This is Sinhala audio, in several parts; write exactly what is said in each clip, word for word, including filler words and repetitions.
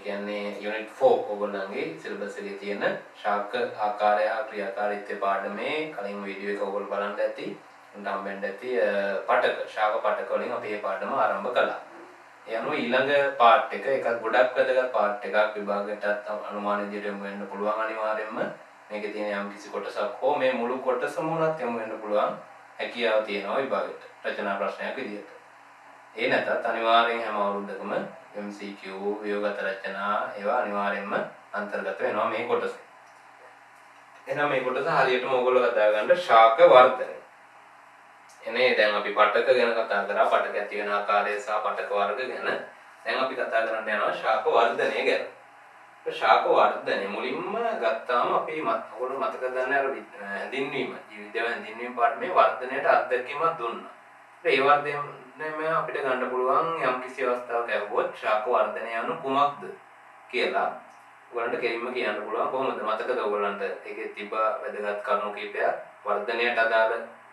කියන්නේ යුනිට් four ඔයගොල්ලන්ගේ සිලබස් එකේ තියෙන ශාක ආකාරය හා ක්‍රියාකාරීත්වය පාඩමේ කලින් වීඩියෝ එක ඔයගොල්ලෝ බලන්න ඇති. උන්ට හම්බෙන්න ඇති පටක ශාක පටක වලින් අපි මේ පාඩම ආරම්භ කළා. ඒ අනුව ඊළඟ පාර්ට් එක එකක් ගොඩක් වැදගත් පාර්ට් එකක් විභාගයටත් අනුමාන විදියට යොමු වෙන්න පුළුවන් අනිවාර්යයෙන්ම. මේකේ තියෙන යම් කිසි කොටසක් හෝ මේ මුළු කොටසම උනත් යොමු වෙන්න පුළුවන් හැකියාව තියෙනවා විභාගයට. රචනා ප්‍රශ්නයක් විදියට. ඒ නැතත් අනිවාර්යෙන් හැම අවුරුද්දකම M C Q ව්‍යුහගත රචනා ඒවා අනිවාර්යෙන්ම අන්තර්ගත වෙනවා මේ කොටසේ. එහෙනම් මේ කොටස හරියටම ඔයගොල්ලෝ හදාගන්න ශාක වර්ධනය. එනේ දැන් අපි පටක ගැන කතා කරා පටක ඇති වෙන ආකාරය සහ පටක වර්ග ගැන. දැන් අපි කතා කරන්න යනවා ශාක වර්ධනය ගැන. ඒ ශාක වර්ධනය මුලින්ම ගත්තාම අපි ඔයගොල්ලෝ මතක ගන්න අර හැඳින්වීම ජීවිතය හැඳින්වීම පාඩමේ වර්ධනයට අත්දැකීමක් දුන්නා. ඒ වර්ධනය අපිට ගන්න පුළුවන් යම් කිසි අවස්ථාවක ඇහුවොත් ශාක වර්ධනය යනු කුමක්ද කියලා ඔයගලන්ට කෙලින්ම කියන්න පුළුවන්. කොහොමද මතකද ඔයගලන්ට ඒකේ තිබ්බ වැදගත් කරුණු කිහිපයක් වර්ධනයට අදාළ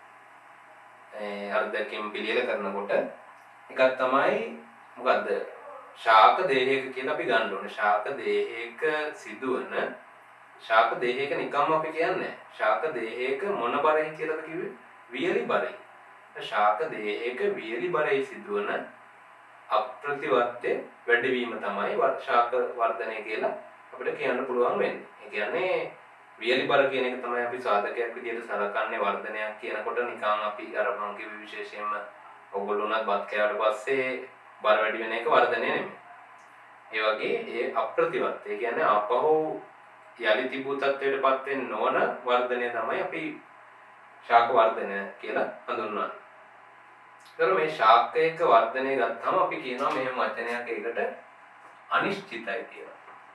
ඒ අර්ධකම් පිළියෙල කරනකොට එකක් තමයි මොකද්ද ශාක දේහයක කියලා අපි ගන්න ඕනේ. ශාක දේහයක සිදුවන ශාක දේහයක නිකම්ම අපි කියන්නේ ශාක දේහයක මොන බරයි කියලාද කිව්වේ? වියලි බරයි. ශාක දේහයක වියලි බරයි සිදුවන අප්‍රතිවර්ත්‍ය වැඩිවීම තමයි ශාක වර්ධනය කියලා අපිට කියන්න පුළුවන් වෙන්නේ. ඒ කියන්නේ වියලි බර කියන එක තමයි අපි සාධකයක් විදිහට සලකන්නේ වර්ධනයක් කියනකොට නිකන් අපි අර මං කිව්ව විශේෂයෙන්ම ඔයගොල්ලෝ උනත් බත් කෑවට පස්සේ බර වැඩි වෙන එක වර්ධනය නෙමෙයි. ඒ වගේ ඒ අප්‍රතිවර්ත්‍ය ඒ කියන්නේ අපහු යලි තිබූ තත්ත්වයටපත් වෙන්නේ නොවන වර්ධනය තමයි අපි ශාක වර්ධනය කියලා හඳුන්වන්නේ. ඒතර මේ ශාකයක වර්ධනය ගත්තාම අපි කියනවා මෙහෙම වචනයක් ඒකට අනිශ්චිතයි කියලා.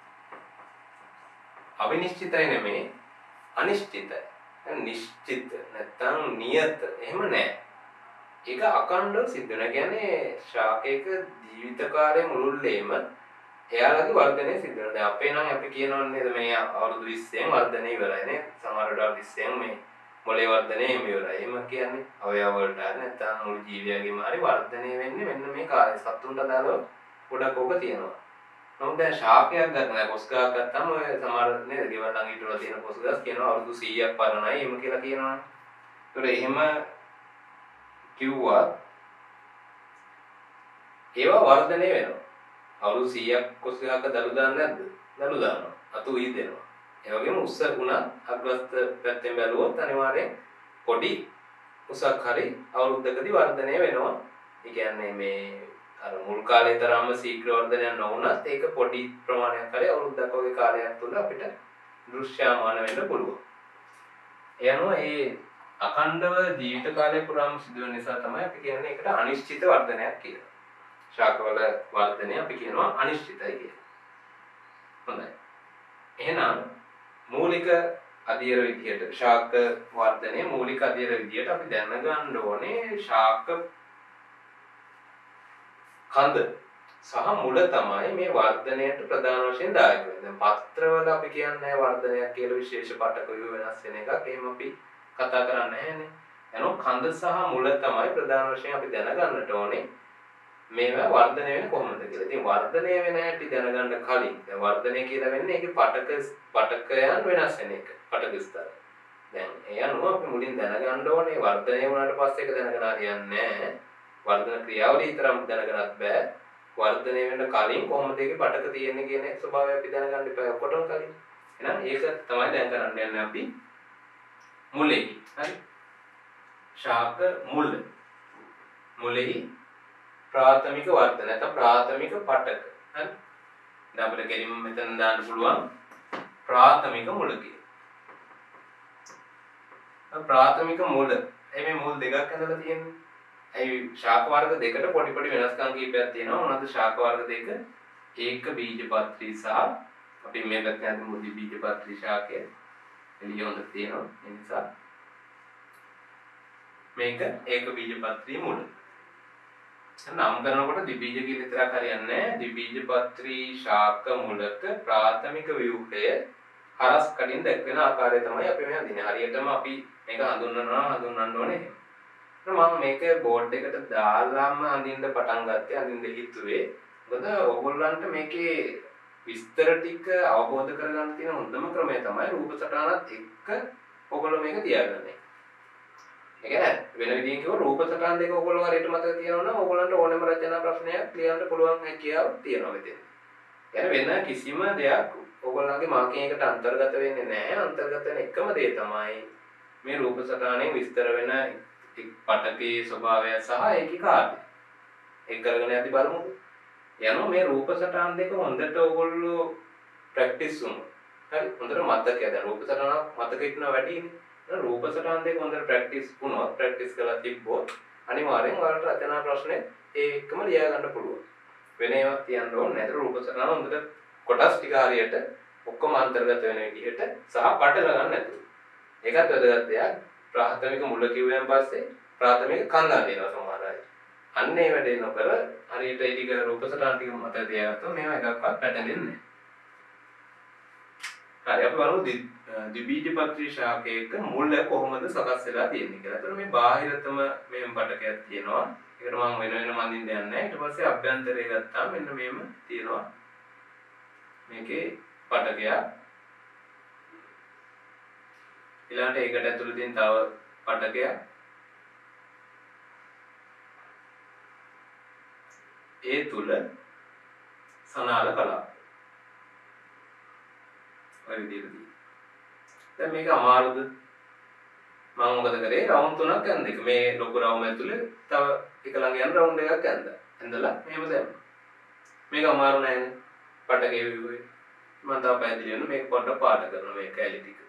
අවිනිශ්චිතයි නෙමෙයි අනිශ්චිතයි. නිශ්චිත නැත්නම් නියත එහෙම නෑ. ඒක අකණ්ඩව සිද්ධ වෙනවා. කියන්නේ ශාකයක ජීවිත කාලය මුළුල්ලේම එයාලගේ වර්ධනය සිද්ධ වෙනවා. දැන් අපේ නම් අපි කියනවා නේද මේ අවුරුදු විස්සෙන් වර්ධනය ඉවරයි නේ. සමහර වෙලාවට විස්සෙන් මේ මොලේ වර්ධනය එහෙම ඉවරයි. එහෙම කියන්නේ අවයව වලට නැත්නම් මුළු ජීවිතයේම හරි වර්ධනය වෙන්නේ මෙන්න මේ කාලේ. සතුන්ට අදාළව ගොඩක් ඕක තියෙනවා. නමුත් දැන් ශාකයක් ගන්න කොස් ගහක් ගත්තාම ඔය සමහර නේද ගෙවල් ළඟ ඊට වල තියෙන කොස් ගස් කියනවා අවුරුදු සීයක් පරණයි එහෙම කියලා කියනවානේ. ඒතර එහෙම කිව්වා ඒවා වර්ධනය වෙනවා. අවුරුදු සීයක් කොස් ගහක දළු දාන්නේ නැද්ද? දළු දානවා. අතු උයි දෙනවා. ඒ වගේම උස්ස ගුණ අග්‍රස්ත පැත්තෙන් බැලුවොත් අනිවාර්යෙන් පොඩි උසක් හරි අවුරුද්දකදී වර්ධනය වෙනවා. ඒ කියන්නේ මේ අර මුල් කාලේ තරම්ම ශීඝ්‍ර වර්ධනයක් නොවුනත් ඒක පොඩි ප්‍රමාණයක් හරි අවුරුද්දක් වගේ කාලයක් තුල අපිට දෘශ්‍යමාන වෙන්න පුළුවන්. ඒ අනුව මේ අඛණ්ඩව ජීවිත කාලය පුරාම සිදුවෙන නිසා තමයි අපි කියන්නේ ඒකට අනිශ්චිත වර්ධනයක් කියලා. ශාකවල වර්ධනය අපි කියනවා අනිශ්චිතයි කියලා. හොඳයි. එහෙනම් මූලික අධීර විදියට ශාක වර්ධනයේ මූලික අධීර විදියට අපි දැනගන්න ඕනේ ශාක කඳ සහ මුල තමයි මේ වර්ධනයට ප්‍රධාන වශයෙන් දායක වෙන්නේ. දැන් පත්‍රවල අපි කියන්නේ වර්ධනයක් කියලා විශේෂ පටක ව්‍යුහ වෙනස් වෙන එකක්. එහෙම අපි කතා කරන්නේ නැහැනේ. එනෝ කඳ සහ මුල තමයි ප්‍රධාන වශයෙන් අපි දැනගන්නට ඕනේ. මේවා වර්ධනය වෙන්නේ කොහොමද කියලා. ඉතින් වර්ධනය වෙන හැටි දැනගන්න කලින් දැන් වර්ධනය කියලා වෙන්නේ ඒකේ පටක පටකයන් වෙනස් වෙන එක. පටක ස්තර. දැන් ඒ අනුව අපි මුලින් දැනගන්න ඕනේ වර්ධනය වුණාට පස්සේ ඒක දැනගෙන හරියන්නේ නැහැ. වර්ධන ක්‍රියාවලිය විතරක් දැනගන්නත් බෑ. වර්ධනය වෙන්න කලින් කොහොමද ඒකේ පටක තියෙන්නේ කියන ස්වභාවය අපි දැනගන්න ඉපා ඔක්කොටම කලින්. එහෙනම් ඒක තමයි දැන් කරන්න යන්නේ අපි මුලෙහි. හරි. ශාක මුල. මුලෙහි ප්‍රාථමික වර්ධන නැත්නම් ප්‍රාථමික පටක. හරි. දැන් අපිට ගෙලින්ම මෙතන දාන්න පුළුවන් ප්‍රාථමික මුල කියලා. ප්‍රාථමික මුල. මේ මුල් දෙකක් ඇඳලා තියෙන්නේ. ඒ ශාක වර්ග දෙකට පොඩි පොඩි වෙනස්කම් කීපයක් තියෙනවා. මොනවද ශාක වර්ග දෙක? ඒක බීජපත්‍රී සහ අපි මේ පැත්තේ අද මුදි බීජපත්‍රී ශාකය එළිය හොඳ තියෙනවා. ඒ නිසා මේක ඒක බීජපත්‍රී මුල. නම් කරනකොට ද්විබීජ කියලා විතරක් හරියන්නේ නැහැ. ද්විබීජපත්‍රී ශාක මුලක ප්‍රාථමික ව්‍යුහය හරස් කඩින් දැක්වෙන ආකාරය තමයි අපි මේ අඳින්නේ. හරියටම අපි මේක හඳුන්වනවා හඳුන්වන්න ඕනේ. මම මේක බෝඩ් එකට දාලාම අඳින්න පටන් ගත්තේ අඳින්න හිතුවේ. මොකද ඕගොල්ලන්ට මේකේ විස්තර ටික අවබෝධ කරගන්න තියෙන හොඳම ක්‍රමය තමයි රූප සටහනත් එක්ක ඔයගොල්ලෝ මේක තියාගන්නේ. ඒ කියන්නේ වෙන විදිහකින් කිව්වොත් රූප සටහන් දෙක ඔයගොල්ලෝ හරියට මතක තියනවා නම් ඔයගොල්ලන්ට ඕනෑම රචනා ප්‍රශ්නයක් ලියන්න පුළුවන් හැකියාව තියෙනවා මෙතන. يعني වෙන කිසිම දෙයක් ඔයගොල්ලන්ගේ මාකින් එකට අන්තර්ගත වෙන්නේ නැහැ. අන්තර්ගත වෙන එකම දේ තමයි මේ රූප සටහනේ විස්තර වෙන පටකයේ ස්වභාවය සහ ඒකේ කාර්යය. ඒක කරගෙන යද්දි බලමුකෝ. යනවා මේ රූප සටහන් දෙක හොඳට ඔයගොල්ලෝ ප්‍රැක්ටිස් වුණා. හරි හොඳට මතකයි. දැන් රූප සටහන මතක ඉන්න වැඩිනේ. රූප සටහන් දෙක හොඳට ප්‍රැක්ටිස් වුණොත් ප්‍රැක්ටිස් කරලා තිබ්බොත් අනිවාර්යෙන් ඔයාලට රචනා ප්‍රශ්නේ ඒ එක්කම ලියා ගන්න පුළුවන්. වෙන ඒවා තියන්න ඕනේ නැහැ. රූප සටහන හොඳට කොටස් ටික හරියට ඔක්කොම අන්තර්ගත වෙන විදිහට සහ පටල ගන්න නැතුව. ඒකත් වැදගත් දෙයක්. ප්‍රාථමික මුල කිව්වයන් පස්සේ ප්‍රාථමික කන්දා දෙනවා සමහර අය. අන්න ඒ වැඩේ නොකර හරියට ඒ ටික රූප සටහන් ටික මත තියාගත්තොත් මේවා එකක්වත් පැටලෙන්නේ නැහැ. හරි අපි බලමු ද්විබීජපත්‍රී ශාකයක මුල කොහොමද සකස් වෙලා තියෙන්නේ කියලා. එතකොට මේ බාහිරතම මෙහෙම පටකයක් තියෙනවා. ඒකට මම වෙන වෙන මන්දින්න යන්නේ නැහැ. ඊට පස්සේ අභ්‍යන්තරය ගත්තාම මෙන්න මෙහෙම තියෙනවා. මේකේ පටකයක්. ඊළඟට ඒකට ඇතුළේ තියෙන තව පටකයක්. ඒ තුල සනාල කලාප. ඔය විදිහට. දැන් මේක අමාරුද? මම මොකද කරේ? රවුන්ඩ් තුනක් ඇඳ එක. මේ ලොකු රවුම ඇතුලේ තව එක ළඟ යන රවුන්ඩ් එකක් ඇඳලා. ඇඳලා මෙහෙම දැම්මා. මේක අමාරු නෑනේ. පටකේ විවුවේ. මම තව පැහැදිලි වෙන මේක පොඩ්ඩක් පාට කරනවා මේ කැලි ටික.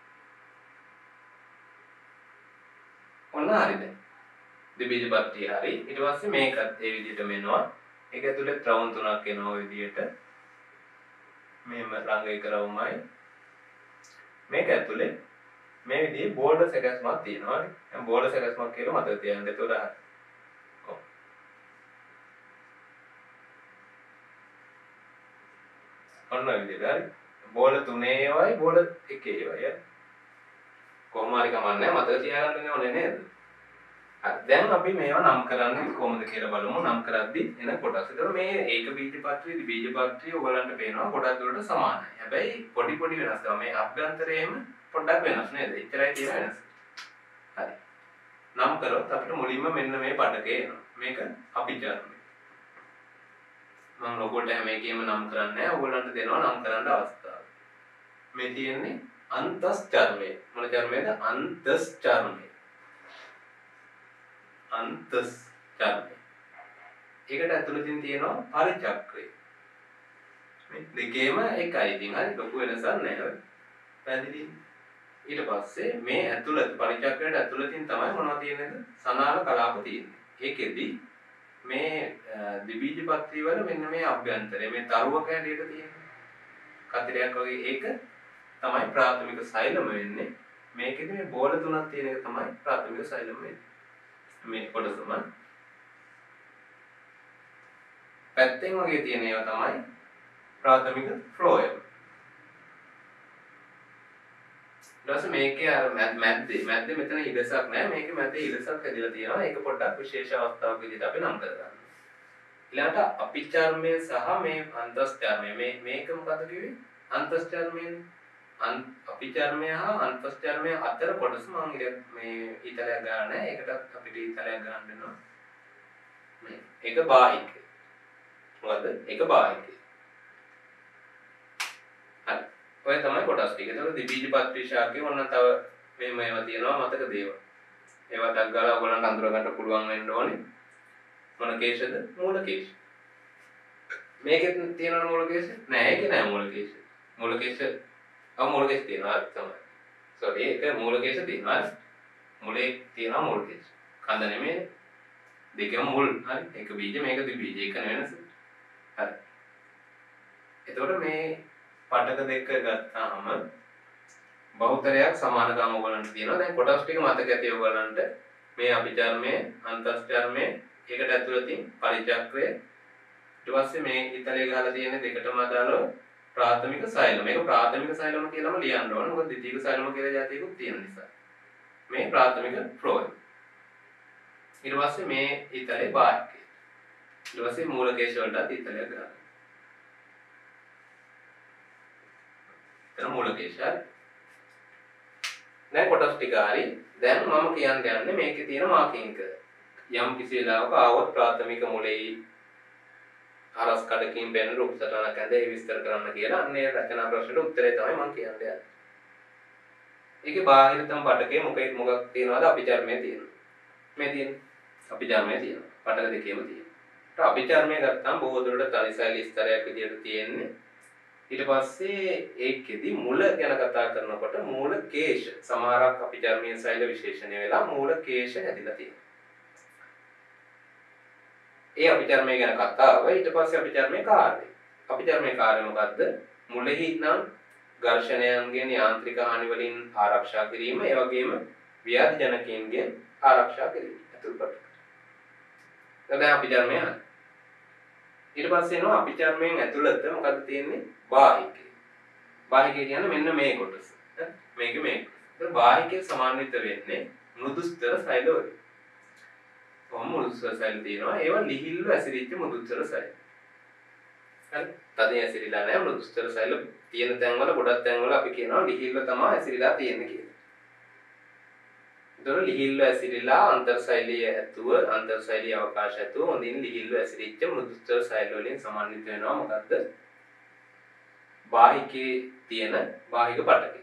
ඔන්න හරිද? ද්විබීජපත්‍රී හරි. ඊට පස්සේ මේකත් ඒ විදිහටම එනවා. ඒක ඇතුලේ රවුන්ඩ් තුනක් එනවා ඔය විදිහට. මේම ළඟ එක රවුමයි. මේක ඇතුලේ මේ විදිහේ බෝල්ඩ් සැකස්මක් තියෙනවා නේ. දැන් බෝල්ඩ් සැකස්මක් කියලා මතක තියාගන්න. ඒතකොට හරි. ඔව්. ඔන්න ඔය විදිහට හරි. බෝල්ඩ් තුනේ ඒවයි බෝල්ඩ් එකේ ඒවයි. කොහොම හරි කමන්නේ මතක තියාගන්න ඕනේ නේද? හරි. දැන් අපි මේවා නම් කරන්නේ කොහොමද කියලා බලමු. නම් කරද්දි එන කොටස්. ඒතකොට මේ ඒක බීජපත්‍රී බීජපත්‍රී ඔයගලන්ට පේනවා කොටස් වලට සමානයි. හැබැයි පොඩි පොඩි වෙනස් තමයි. මේ අභ්‍යන්තරයේම පොඩ්ඩක් වෙනස් නේද? එච්චරයි තියෙන වෙනස. හරි. නම් කරොත් අපිට මුලින්ම මෙන්න මේ පඩකේ එනවා. මේක අභිචාරණය. මම ලොකෝට හැම එකෙම නම් කරන්නේ නැහැ. ඔයගලන්ට දෙනවා නම් කරන්න අවස්ථාව. මේ තියෙන්නේ අන්තස්චර්මය. මොන චර්මයේද? අන්තස්චර්මය. අන්තස්චර්මය. ඒකට ඇතුළතින් තියෙනවා පරිචක්‍රය. මේ දෙකේම එකයි. ඉතින් හරි ලොකු වෙනසක් නැහැ. පැහැදිලි? ඊට පස්සේ මේ ඇතුළත පරිචක්‍රයට ඇතුළතින් තමයි මොනවද තියෙන්නේද? සනාල කලාප තියෙන්නේ. ඒකෙදි මේ ද්විබීජපත්‍රී වල මෙන්න මේ අභ්‍යන්තරය මේ තරුවක හැටියට තියෙන්නේ. කතරයක් වගේ ඒක තමයි ප්‍රාථමික සෛලම වෙන්නේ. මේකෙදි මේ බෝල තුනක් තියෙන එක තමයි ප්‍රාථමික සෛලම වෙන්නේ. මේ කොටසම පැත්තෙන් වගේ තියෙන ඒවා තමයි ප්‍රාථමික ෆ්ලෝයම්. ඊට මේකේ අර මැද්දේ මැද්දේ මෙතන ඉඩසක් නැහැ. මේකේ මැද්දේ ඉඩසක් හැදිලා තියෙනවා. ඒක පොඩ්ඩක් විශේෂ අවස්ථාවක විදිහට අපි නම් කරගන්නවා. ඊළඟට අපිචර්මය සහ මේ අන්තස්චර්මය මේ මේක මොකද කිව්වේ? අන්තස්චර්මයෙන් අපිචර්මය හා අන්තස්චර්මය අතර කොටස මම මේ ඊතලයක් ගන්න නැහැ. ඒකටත් අපිට ඊතලයක් ගන්න වෙනවා. මේ ඒක බාහික. මොකද? ඒක බාහික. හරි. ඔය තමයි කොටස් ටික. ඒතකොට ද්විබීජපත්‍රී ශාකේ ඔන්න තව මේම ඒවා තියෙනවා මතක දේවල්. ඒවා ඩක් ගාලා ඔයගලන්ට අඳුර ගන්න පුළුවන් වෙන්න ඕනේ. මොන කේශද? මූලකේශ. මේකෙත් තියෙනවද මූලකේශ? නෑ ඒකේ නෑ මූලකේශ. මූලකේශ අව මූලකේශ තියෙනවා තමයි. සෝරි ඒක මූලකේශ තියෙනවා. මුලේ තියෙනවා මූලකේශ. කඳ නෙමෙයි. දෙකම මුල්. හරි. ඒක බීජ මේක ද්විබීජ. ඒක වෙනස. හරි. එතකොට මේ පටක දෙක ගත්තාම බහුතරයක් සමානකම් ඔයගලන්ට තියෙනවා. දැන් කොටස් ටික මතක ඇති ඔයගලන්ට මේ අභිචර්මයේ අන්තස්චර්මයේ ඒකට ඇතුළතින් පරිචක්‍රය ඊට පස්සේ මේ ඉතලේ ගහලා තියෙන දෙකටම අදාළව ප්‍රාථමික සෛලම. මේක ප්‍රාථමික සෛලම කියලාම ලියන්න ඕන. මොකද ද්විතීයික සෛලම කියලා જાතියකුත් තියෙන නිසා. මේ ප්‍රාථමික ෆ්ලෝයම්. ඊට පස්සේ මේ ඉතලේ බාහික. ඊට පස්සේ මූලකේශ වලට ඉතලයක් ගන්නවා. එතන මූලකේශය. දැන් කොටස් ටික හරි. දැන් මම කියන්න යන්නේ මේකේ තියෙන මාකින්ක. යම් කිසි වෙලාවක ආවොත් ප්‍රාථමික මුලෙයි හරස් කඩකින් බෙන් රූප සටහනක් ඇඳ ඒ විස්තර කරන්න කියලා අන්නේ රචනා ප්‍රශ්නෙට උත්තරේ තමයි මම කියන්නේ. ඒකේ බාහිරතම පඩකේ මොකෙයි මොකක් තියනවද අභිධර්මයේ තියෙනවා. මේ තියෙන්නේ අභිධර්මයේ තියෙනවා. පඩක දෙකේම තියෙනවා. අභිධර්මයේ ගත්තාම බොහෝ දුරට තනිසයිලි ස්තරයක් විදියට තියෙන්නේ. ඊට පස්සේ ඒකෙදි මුල ගැන කතා කරනකොට මූල කේශ සමහරක් අභිධර්මයේ සෛල විශේෂණය වෙලා මූල කේශ හැදිලා තියෙනවා. ඒ අභිධර්මයේ ගැන කතාව ඊට පස්සේ අභිධර්මයේ කාර්යය. අභිධර්මයේ කාර්යය මොකද්ද? මුලෙහි නම් ඝර්ෂණයන්ගෙන් යාන්ත්‍රික හානි වලින් ආරක්ෂා කිරීම, ඒ වගේම ව්‍යාධි ජනකයන්ගෙන් ආරක්ෂා කිරීම. අතුල්පත්. දැන් අභිධර්මය. ඊට පස්සේ එනවා අභිධර්මයෙන් ඇතුළත මොකද්ද තියෙන්නේ? බාහිකය. බාහිකය කියන්නේ මෙන්න මේ කොටස. මේක මේක. ඒක බාහිකය සමාන්විත වෙන්නේ මෘදුස්තර සෛල වලින්. කොහොම මෘදුස්තර සෛල තියෙනවා. ඒවා ලිහිල්ව ඇසිරිච්ච මෘදුස්තර සෛල. හරි. තදින් ඇසිරිලා නැහැ මෘදුස්තර සෛල තියෙන තැන්වල ගොඩක් තැන්වල අපි කියනවා ලිහිල්ව තමයි ඇසිරිලා තියෙන්නේ කියලා. ඒතර ලිහිල්ව ඇසිරිලා අන්තර්සෛලීය ඇතුව අන්තර්සෛලීය අවකාශ ඇතුව හොඳින් ලිහිල්ව ඇසිරිච්ච මෘදුස්තර සෛල වලින් සමන්විත වෙනවා මොකද්ද? බාහිකේ තියෙන බාහික පටකය.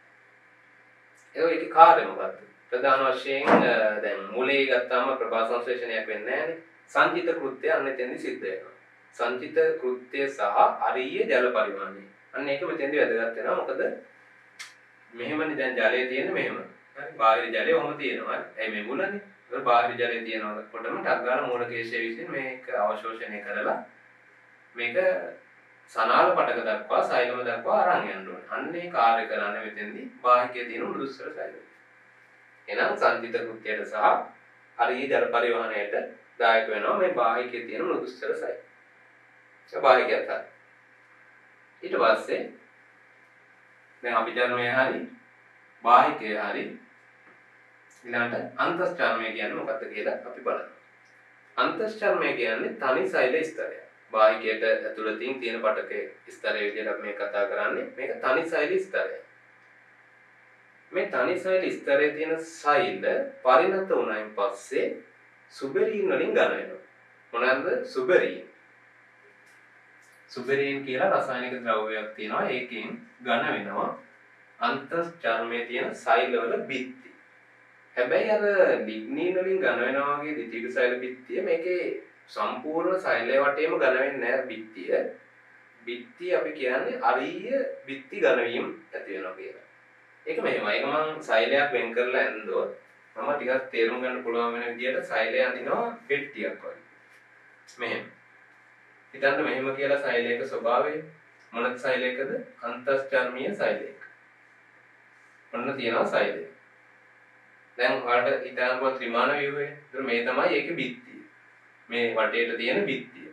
ඒකේ කාර්යය මොකද්ද? ප්‍රධාන වශයෙන් දැන් මූලයේ ගත්තාම ප්‍රභා සංශ්ලේෂණයක් වෙන්නේ නැහැනේ. සංචිත කෘත්‍ය අන්න එතෙන්දි සිද්ධ වෙනවා. සංචිත කෘත්‍ය සහ අරීය ජල පරිමාණය. අන්න ඒක මෙතෙන්දි වැදගත් වෙනවා. මොකද මෙහෙමනේ දැන් ජලය තියෙන්නේ මෙහෙම. හරි. බාහිර ජලය ඔහොම තියෙනවා. ඒ මේ මුලනේ. ඒක බාහිර ජලය තියෙනකොටම ටග්ගාල මූලකේශය විසින් මේක අවශෝෂණය කරලා මේක සනාල පටක දක්වා සෛලම දක්වා අරන් යන්න ඕනේ. අන්නේ කාර්ය කරන්නේ මෙතෙන්දි බාහිකයේ තියෙන මෘදුස්තර සෛලය. එනම් සංචිත කෘත්‍යයට සහ අරීය ජල පරිවහණයට දායක වෙනවා මේ බාහිකයේ තියෙන මෘදුස්තර සෛලය. ඒ බාහිකයත් හරි. ඊට පස්සේ දැන් අභිධර්මයේ හරි බාහිකයේ හරි ඊළඟට අන්තස්චර්මය කියන්නේ මොකක්ද කියලා අපි බලමු. අන්තස්චර්මය කියන්නේ තනි සෛල ස්තරය. බාහිකයට ඇතුළතින් තියෙන පටකේ ස්තරය විදිහට අපි මේ කතා කරන්නේ මේක තනි සෛල ස්තරය. මේ තනි සෛල ස්තරයේ තියෙන සෛල පරිණත වුණායින් පස්සේ සුබෙරීන් වලින් ඝන වෙනවා. මොනවාද සුබෙරීන්? සුබෙරීන් කියලා රසායනික ද්‍රව්‍යයක් තියෙනවා. ඒකෙන් ඝන වෙනවා අන්තස්චර්මයේ තියෙන සෛලවල බිත්ති. හැබැයි අර ලිග්නීන් වලින් ඝන වෙනවා වගේ ද්විතීයික සෛල බිත්තිය මේකේ සම්පූර්ණ සෛලය වටේම ඝන වෙන්නේ නැහැ බිත්තිය. බිත්තිය අපි කියන්නේ අරීය බිත්ති ඝන වීම ඇති වෙනවා කියලා. ඒක මෙහෙමයි. ඒක මම සෛලයක් වෙන් කරලා ඇන්දොත් මම ටිකක් තේරුම් ගන්න පුළුවන් වෙන විදිහට සෛලය අඳිනවා පෙට්ටියක් වගේ. මෙහෙම. හිතන්න මෙහෙම කියලා සෛලයක ස්වභාවය මොනක් සෛලයකද? අන්තස්චර්මීය සෛලයක. ඔන්න තියෙනවා සෛලය. දැන් ඔයාලට හිතන්න පුළුවන් ත්‍රිමාන ව්‍යුහය. ඒතර මේ තමයි ඒකේ බිත්තිය. මේ වටේට තියෙන බිත්තිය.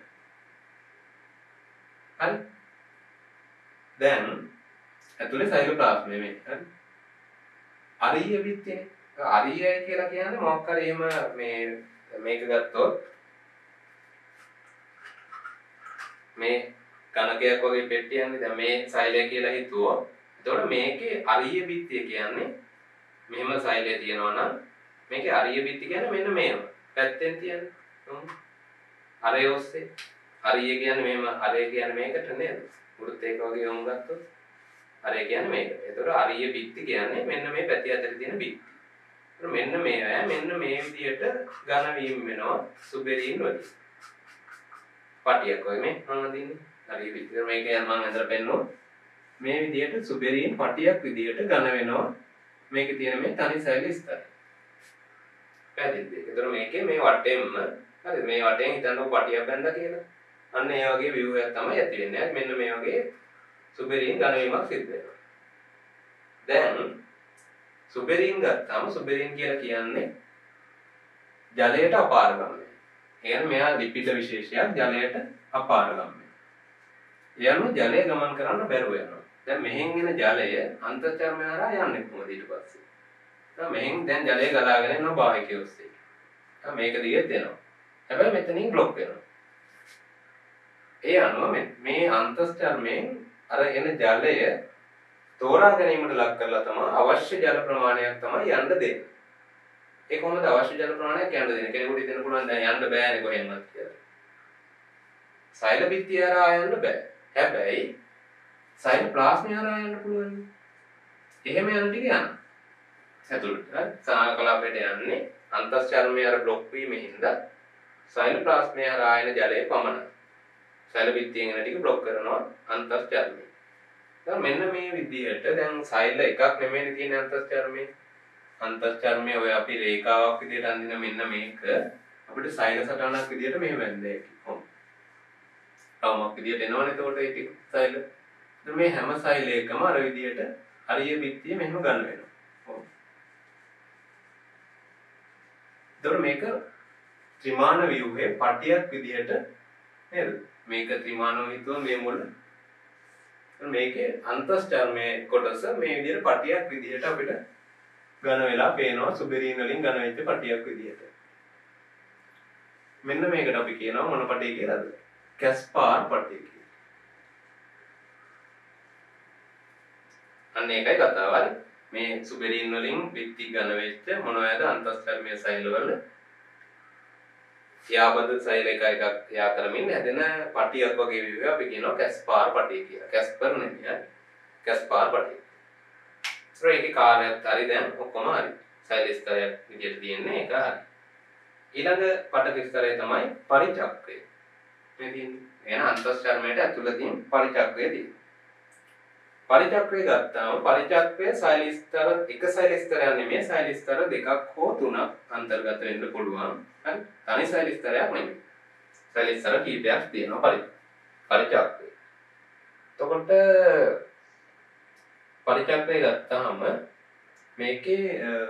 හරි. දැන් ඇතුලේ සෛලෝප්ලාස්මය මේ. හරි. අරීය බිත්තියනේ. අරීය කියලා කියන්නේ මොකක් හරි එහෙම මේ මේක ගත්තොත් මේ කණකයක් වගේ පෙට්ටියන්නේ දැන් මේ සෛලය කියලා හිතුවොත් එතකොට මේකේ අරීය බිත්තිය කියන්නේ මෙහෙම සෛලය තියෙනවා නම් මේකේ අරීය බිත්තිය කියන්නේ මෙන්න මේව පැත්තෙන් තියන්නේ අරේ ඔස්සේ අරීය කියන්නේ මෙහෙම අරේ කියන්නේ මේකට නේද වෘත්ත එක වගේ වුණ ගත්තොත් අරේ කියන්නේ මේකට. එතකොට අරීය බිත්ති කියන්නේ මෙන්න මේ පැති අතරේ තියෙන බිත්ති. එතකොට මෙන්න මේවා මෙන්න මේ විදියට ඝන වීම වෙනවා සුබෙරීන් වලින්. පටියක් වගේ මේ මම අදින්නේ. හරි විතර මේක යන මම අතර පෙන්නනවා. මේ විදියට සුබෙරීන් පටියක් විදියට ඝන වෙනවා. මේකේ තියෙන මේ තනි සෛල ස්තරය. පැහැදිලිද? ඒතර මේකේ මේ වටෙන්ම හරි මේ වටෙන් හිතන්නකො පටියක් බැඳලා කියලා. අන්න ඒ වගේ ව්‍යුහයක් තමයි ඇති වෙන්නේ. මෙන්න මේ වගේ සුබෙරීන් ඝන වීමක් සිද්ධ වෙනවා. දැන් සුබෙරීන් ගත්තාම සුබෙරීන් කියලා කියන්නේ ජලයට අපාරගමනය. කියන්නේ මෙයා ලිපිඩ විශේෂයක් ජලයට අපාරගමනය. යනු ජලය ගමන් කරන්න බැරුව යනවා. දැන් මෙහෙන් එන ජලය අන්තර්චර්මය හරහා යන්නේ කොහොමද ඊට පස්සේ? දැන් මෙහෙන් දැන් ජලය ගලාගෙන යනවා බාහිකය ඔස්සේ. දැන් මේක දිගේ දෙනවා. හැබැයි මෙතනින් બ્લોක් වෙනවා. ඒ අනුව මේ අන්තර්චර්මයෙන් අර එන ජලය තෝරා ගැනීමට ලක් කරලා තමයි අවශ්‍ය ජල ප්‍රමාණයක් තමයි යන්න දෙන්නේ. ඒ කොහොමද අවශ්‍ය ජල ප්‍රමාණයක් යන්න දෙන්නේ? කෙනෙකුට හිතන්න පුළුවන් දැන් යන්න බෑනේ කොහෙන්වත් කියලා. සෛල බිත්තිය හරහා යන්න බෑ. හැබැයි සෛල ප්ලාස්මය හරහා යන්න පුළුවන්. එහෙම යන ටික යන්න. ඇතුළට හරි සනාල කලාපයට යන්නේ අන්තස්චර්මයේ අර બ્લોක් වීමෙන් හින්දා සෛල ප්ලාස්මය හරහා එන ජලය පමණයි. සෛල බිත්තියෙන් එන ටික બ્લોක් කරනවා අන්තස්චර්මය. දැන් මෙන්න මේ විදිහට දැන් සෛල එකක් නෙමෙයි තියෙන අන්තස්චර්මයේ. අන්තස්චර්මයේ ඔය අපි රේඛාවක් විදිහට අඳින මෙන්න මේක අපිට සෛල සටහනක් විදිහට මෙහෙම වෙන්නේ. කොහොමද? රවුමක් විදිහට එනවනේ එතකොට ඒ ටික සෛල. දැන් මේ හැම සෛලයකම අර විදිහට හරිය බිත්තිය මෙහෙම ගන්න වෙනවා. කොහොමද? ඒතකොට මේක ත්‍රිමාන ව්‍යුහයේ පටියක් විදිහට නේද? මේක ත්‍රිමානව හිතුවා මේ මුල. මේකේ අන්තස්චර්මයේ කොටස මේ විදිහට පටියක් විදිහට අපිට ඝන වෙලා පේනවා සුබෙරීන් වලින් ඝන වෙච්ච පටියක් විදිහට. මෙන්න මේකට අපි කියනවා මොන පටිය කියලාද? කැස්පාර් පටිය කියලා. අන්න ඒකයි කතාව. මේ සුබෙරීන් වලින් බිත්ති ඝන වෙච්ච මොනවාද අන්තස්චර්මයේ සෛල වල යාබද සෛල එක එකක් යා කරමින් හැදෙන පටියක් වගේ විදිහ අපි කියනවා කැස්පාර් පටිය කියලා. කැස්පර් නෙමෙයි. කැස්පාර් පටිය. ඒකේ කාර්යයත් හරි දැන් ඔක්කොම හරි. සෛල ස්තරයක් විදිහට තියෙන්නේ ඒක හරි. ඊළඟ පටක ස්තරය තමයි පරිචක්‍රය. මේ තියෙන්නේ. එන අන්තස්චර්මයට ඇතුළතින් පරිචක්‍රය තියෙනවා. පරිචක්‍රය ගත්තාම පරිචක්‍රය සෛල ස්තර එක සෛල ස්තරයක් නෙමෙයි සෛල ස්තර දෙකක් හෝ තුනක් අන්තර්ගත වෙන්න පුළුවන්. හරි. තනි සෛල ස්තරයක් නෙමෙයි. සෛල ස්තර කීපයක් තියෙනවා පරි. පරිචක්‍රය. එතකොට පරිචක්‍රය ගත්තාම මේකේ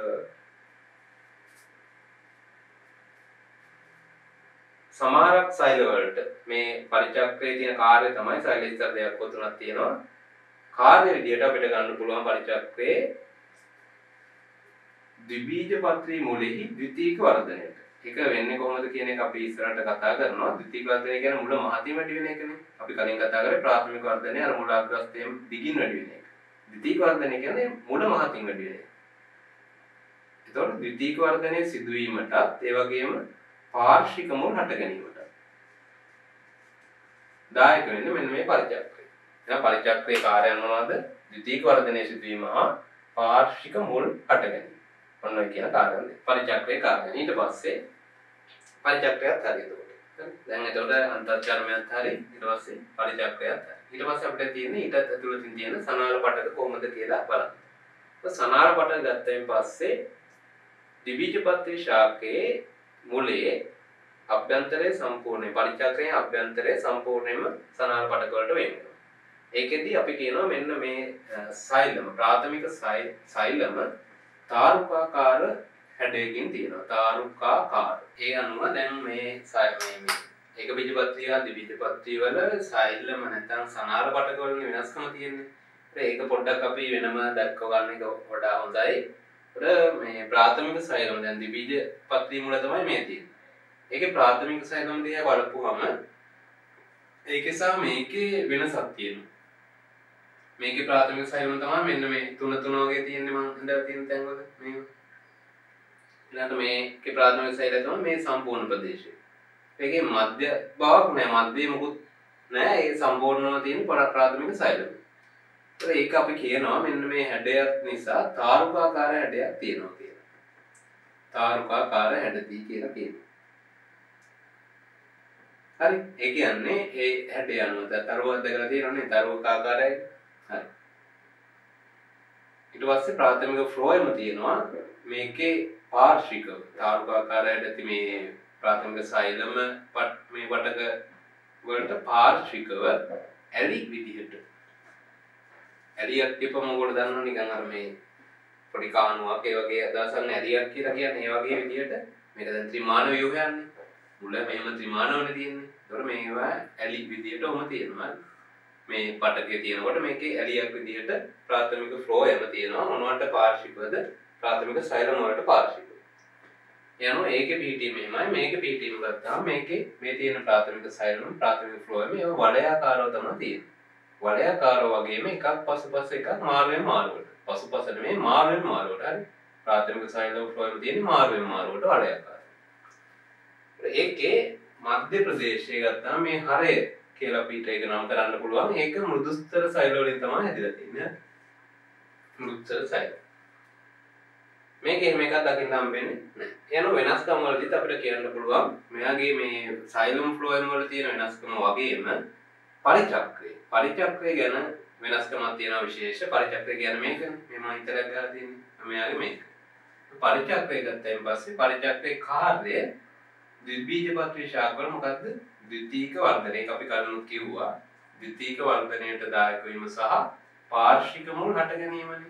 සමහරක් සෛල වලට මේ පරිචක්‍රයේ තියෙන කාර්යය තමයි සෛල ස්තර දෙකක් හෝ තුනක් තියෙනවා. කාර්ය විදියට අපිට ගන්න පුළුවන් පරිචක්‍රයේ ද්විබීජපත්‍රී මුලෙහි ද්විතීක වර්ධනයට. ඒක වෙන්නේ කොහොමද කියන එක අපි ඉස්සරහට කතා කරනවා. ද්විතීක වර්ධනය කියන්නේ මුල මහතින් වැඩි වෙන එකනේ. අපි කලින් කතා කරේ ප්‍රාථමික වර්ධනය අර මුල අග්‍රස්තයෙන් දිගින් වැඩි වෙන එක. ද්විතීක වර්ධනය කියන්නේ මුල මහතින් වැඩි වෙන එක. ඒතකොට ද්විතීක වර්ධනය සිදුවීමටත් ඒ වගේම පාර්ශ්වික මුල් හට ගැනීමට දායක වෙන්නේ මෙන්න මේ පරිචක්‍රය. දැන් පරිචක්‍රයේ කාර්යයන් මොනවාද? ද්විතීක වර්ධනයේ සිදුවීම හා පාර්ශ්වික මුල් හට ගැනීම. ඔන්න ඔය කියන කාර්යයන් දෙක. පරිචක්‍රයේ කාර්යයන්. ඊට පස්සේ පරිචක්‍රයත් හරි එතකොට. දැන් එතකොට අන්තර්චර්මයත් හරි ඊට පස්සේ පරිචක්‍රයත් හරි. ඊට පස්සේ අපිට තියෙන්නේ ඊටත් ඇතුළතින් තියෙන සනාල පටක කොහොමද කියලා බලන්න. සනාල පටක ගත්තයින් පස්සේ ද්විබීජපත්‍රී ශාකයේ මුලයේ අභ්‍යන්තරයේ සම්පූර්ණ පරිචක්‍රයේ අභ්‍යන්තරයේ සම්පූර්ණයෙන්ම සනාල පටක වලට වෙන් වෙනවා. ඒකෙදී අපි කියනවා මෙන්න මේ සෛලම ප්‍රාථමික සෛලම තාරුකාකාර හැඩයකින් තියෙනවා. තාරුකාකාර. ඒ අනුව දැන් මේ මේ ඒක බීජපත්‍රී ආ ද්විබීජපත්‍රී වල සෛලම නැත්නම් සනාල පටක වල වෙනස්කම තියෙන්නේ. ඒක පොඩ්ඩක් අපි වෙනම දැක්ක ගන්න එක වඩා හොඳයි. ඒත් මේ ප්‍රාථමික සෛලම දැන් ද්විබීජපත්‍රී මුල තමයි මේ තියෙන්නේ. ඒකේ ප්‍රාථමික සෛලම දිහා බලපුවම ඒකේ සහ මේකේ වෙනසක් තියෙනවා. මේකේ ප්‍රාථමික සෛලම තමයි මෙන්න මේ තුන තුන වගේ තියෙන්නේ මම හඳලා තියෙන තැන් වල මේක. ඊළඟට මේකේ ප්‍රාථමික සෛලය තමයි මේ සම්පූර්ණ ප්‍රදේශය. ඒකේ මධ්‍ය බවක් නෑ මධ්‍ය මොකුත් නෑ ඒ සම්පූර්ණව තියෙන ප්‍රාථමික සෛලම. ඒත් ඒක අපි කියනවා මෙන්න මේ හැඩයක් නිසා තාරුකාකාර හැඩයක් තියෙනවා කියලා. තාරුකාකාර හැඩදී කියලා කියනවා. හරි ඒ කියන්නේ ඒ හැඩය අනුව තරුවක් දැකලා තියෙනවනේ තරුවකාකාරයි. හරි. ඊට පස්සේ ප්‍රාථමික ෆ්ලෝයම තියෙනවා මේකේ පාර්ශ්විකව තාරුකාකාර හැඩති මේ ප්‍රාථමික සෛලම මේ වටක වලට පාර්ශ්විකව ඇලි විදිහට ඇලියක් තියපම මොකටද දන්නව නිකන් අර මේ පොඩි කානුවක් ඒ වගේ අදහසක් නෑ ඇලියක් කියලා කියන්නේ ඒ වගේ විදිහට මේක දැන් ත්‍රිමාන ව්‍යුහයන්නේ මුල මෙහෙම ත්‍රිමානවනේ තියෙන්නේ. ඒතකොට මේවා ඇලි විදිහටම තියෙනවා. මේ පටකේ තියෙනකොට මේකේ ඇලියක් විදිහට ප්‍රාථමික ෆ්ලෝයම තියෙනවා. මොනවට පාර්ශ්විකවද? ප්‍රාථමික සෛලම වලට පාර්ශ්විකව. යනවා ඒකේ පිහිටීම එමයයි මේකේ පිහිටීම ගත්තාම මේකේ මේ තියෙන ප්‍රාථමික සෛලම ප්‍රාථමික ෆ්ලෝයම ඒවා වලයාකාරව තමයි තියෙන්නේ. වලයාකාර වගේම එකක් පසුපස එකක් මාරුවෙන් මාරුවට. පසුපස නෙමෙයි මාරුවෙන් මාරුවට. හරි. ප්‍රාථමික සෛලව ෆ්ලෝයම තියෙන්නේ මාරුවෙන් මාරුවට වලයාකාර. ඒකේ මධ්‍ය ප්‍රදේශයේ ගත්තාම මේ හරය කියලා අපිට ඒක නම් කරන්න පුළුවන්. ඒක මෘදුස්තර සෛල වලින් තමයි හැදිලා තියෙන්නේ. මෘදුස්තර සෛල. මේක එහෙම එකක් දකින්න හම්බෙන්නේ නැහැ. යන වෙනස්කම් වලදීත් අපිට කියන්න පුළුවන් මෙයාගේ මේ සයිලම් ෆ්ලෝයම් වල තියෙන වෙනස්කම වගේම පරිචක්‍රය. පරිචක්‍රය ගැන වෙනස්කමක් තියෙනවා විශේෂ. පරිචක්‍රය කියන්නේ මේකනේ. මේ මම ඉතලක් ගාලා තියෙන්නේ. මෙයාගේ මේක. පරිචක්‍රය ගත්තයින් පස්සේ පරිචක්‍රයේ කාර්යය ද්විබීජපත්‍රී ශාකවල මොකද්ද? ද්විතීක වර්ධනය. ඒක අපි කලින් කිව්වා. ද්විතීක වර්ධනයට දායක වීම සහ පාර්ශ්වික මුල් හට ගැනීමනේ.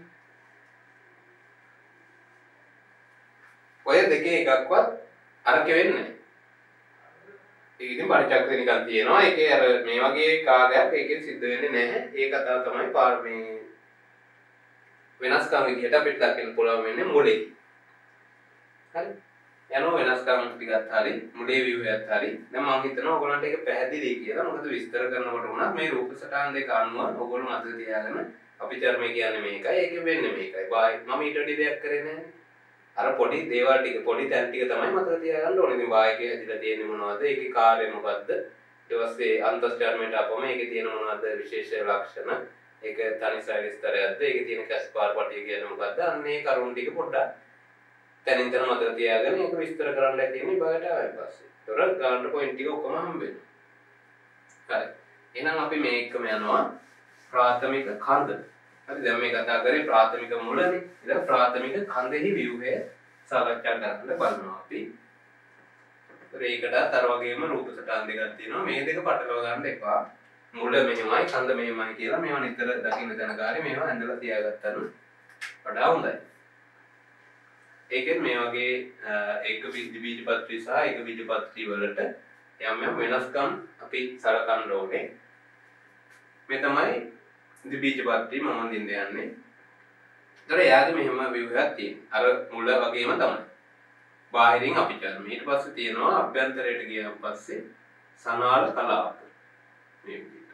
ඔය දෙකේ එකක්වත් අරක වෙන්නේ නැහැ. ඒක ඉතින් පරිචක්‍රය නිකන් තියෙනවා. ඒකේ අර මේ වගේ කාර්යයක් ඒකෙන් සිද්ධ වෙන්නේ නැහැ. ඒ කතාව තමයි පාර මේ වෙනස්කම් විදිහට අපිට දකින්න පුළුවන් වෙන්නේ මුලේ. හරි. යනවා වෙනස්කම් ටිකත් හරි මුලේ ව්‍යුහයත් හරි. දැන් මම හිතනවා ඔයගොල්ලන්ට ඒක පැහැදිලි කියලා. මොකද විස්තර කරනකොට උනත් මේ රූප සටහන් දෙක අනුව ඔයගොල්ලෝ මතක තියාගන්න අපි ධර්මයේ කියන්නේ මේකයි. ඒකෙ වෙන්නේ මේකයි. බායි මම ඊට වඩා දෙයක් කරේ නැහැ. අර පොඩි දේවල් ටික පොඩි තැන් ටික තමයි මතක තියාගන්න ඕනේ. ඉතින් වායකයේ ඇදලා තියෙන්නේ මොනවද? ඒකේ කාර්යය මොකද්ද? ඊට පස්සේ අන්තස්චාර්මයට අපම ඒකේ තියෙන මොනවද විශේෂ ලක්ෂණ? ඒක තනි සෛල ස්තරයක්ද? ඒකේ තියෙන කැස්පාර් පටිය කියන්නේ මොකද්ද? අන්න ඒ කරුණු ටික පොඩ්ඩක් තනින් තන මතක තියාගෙන ඒක විස්තර කරන්න තියෙන්නේ බාගට ආවෙන් පස්සේ. ඒතොර ගන්න පොයින්ට් ටික ඔක්කොම හම්බෙනවා. හරි. එහෙනම් අපි මේකම යනවා ප්‍රාථමික කන්ද. හරි දැන් මේ කතා කරේ ප්‍රාථමික මුලනේ. ඊට ප්‍රාථමික කන්දෙහි ව්‍යුහය සාකච්ඡා කරන්න බලනවා අපි. ඒකට අර වගේම රූප සටහන් දෙකක් තියෙනවා. මේ දෙක පටලවා ගන්න එපා. මුල මෙහෙමයි කන්ද මෙහෙමයි කියලා මේවා නිතර දකින්න දැනගාරේ මේවා ඇඳලා තියාගත්තම වඩා හොඳයි. ඒකෙන් මේ වගේ එක බීජපත්‍රී සහ එක බීජපත්‍රී වලට යම් යම් වෙනස්කම් අපි සලකන්න ඕනේ. මේ තමයි ද්විබීජපත්‍රී මම දින්න යන්නේ. ඒතර එයාගේ මෙහෙම ව්‍යුහයක් තියෙනවා. අර මුල වගේම තමයි. බාහිරින් අපිචර්ම. ඊට පස්සේ තියෙනවා අභ්‍යන්තරයට ගියාන් පස්සේ සනාල කලාප. මේ විදිහට.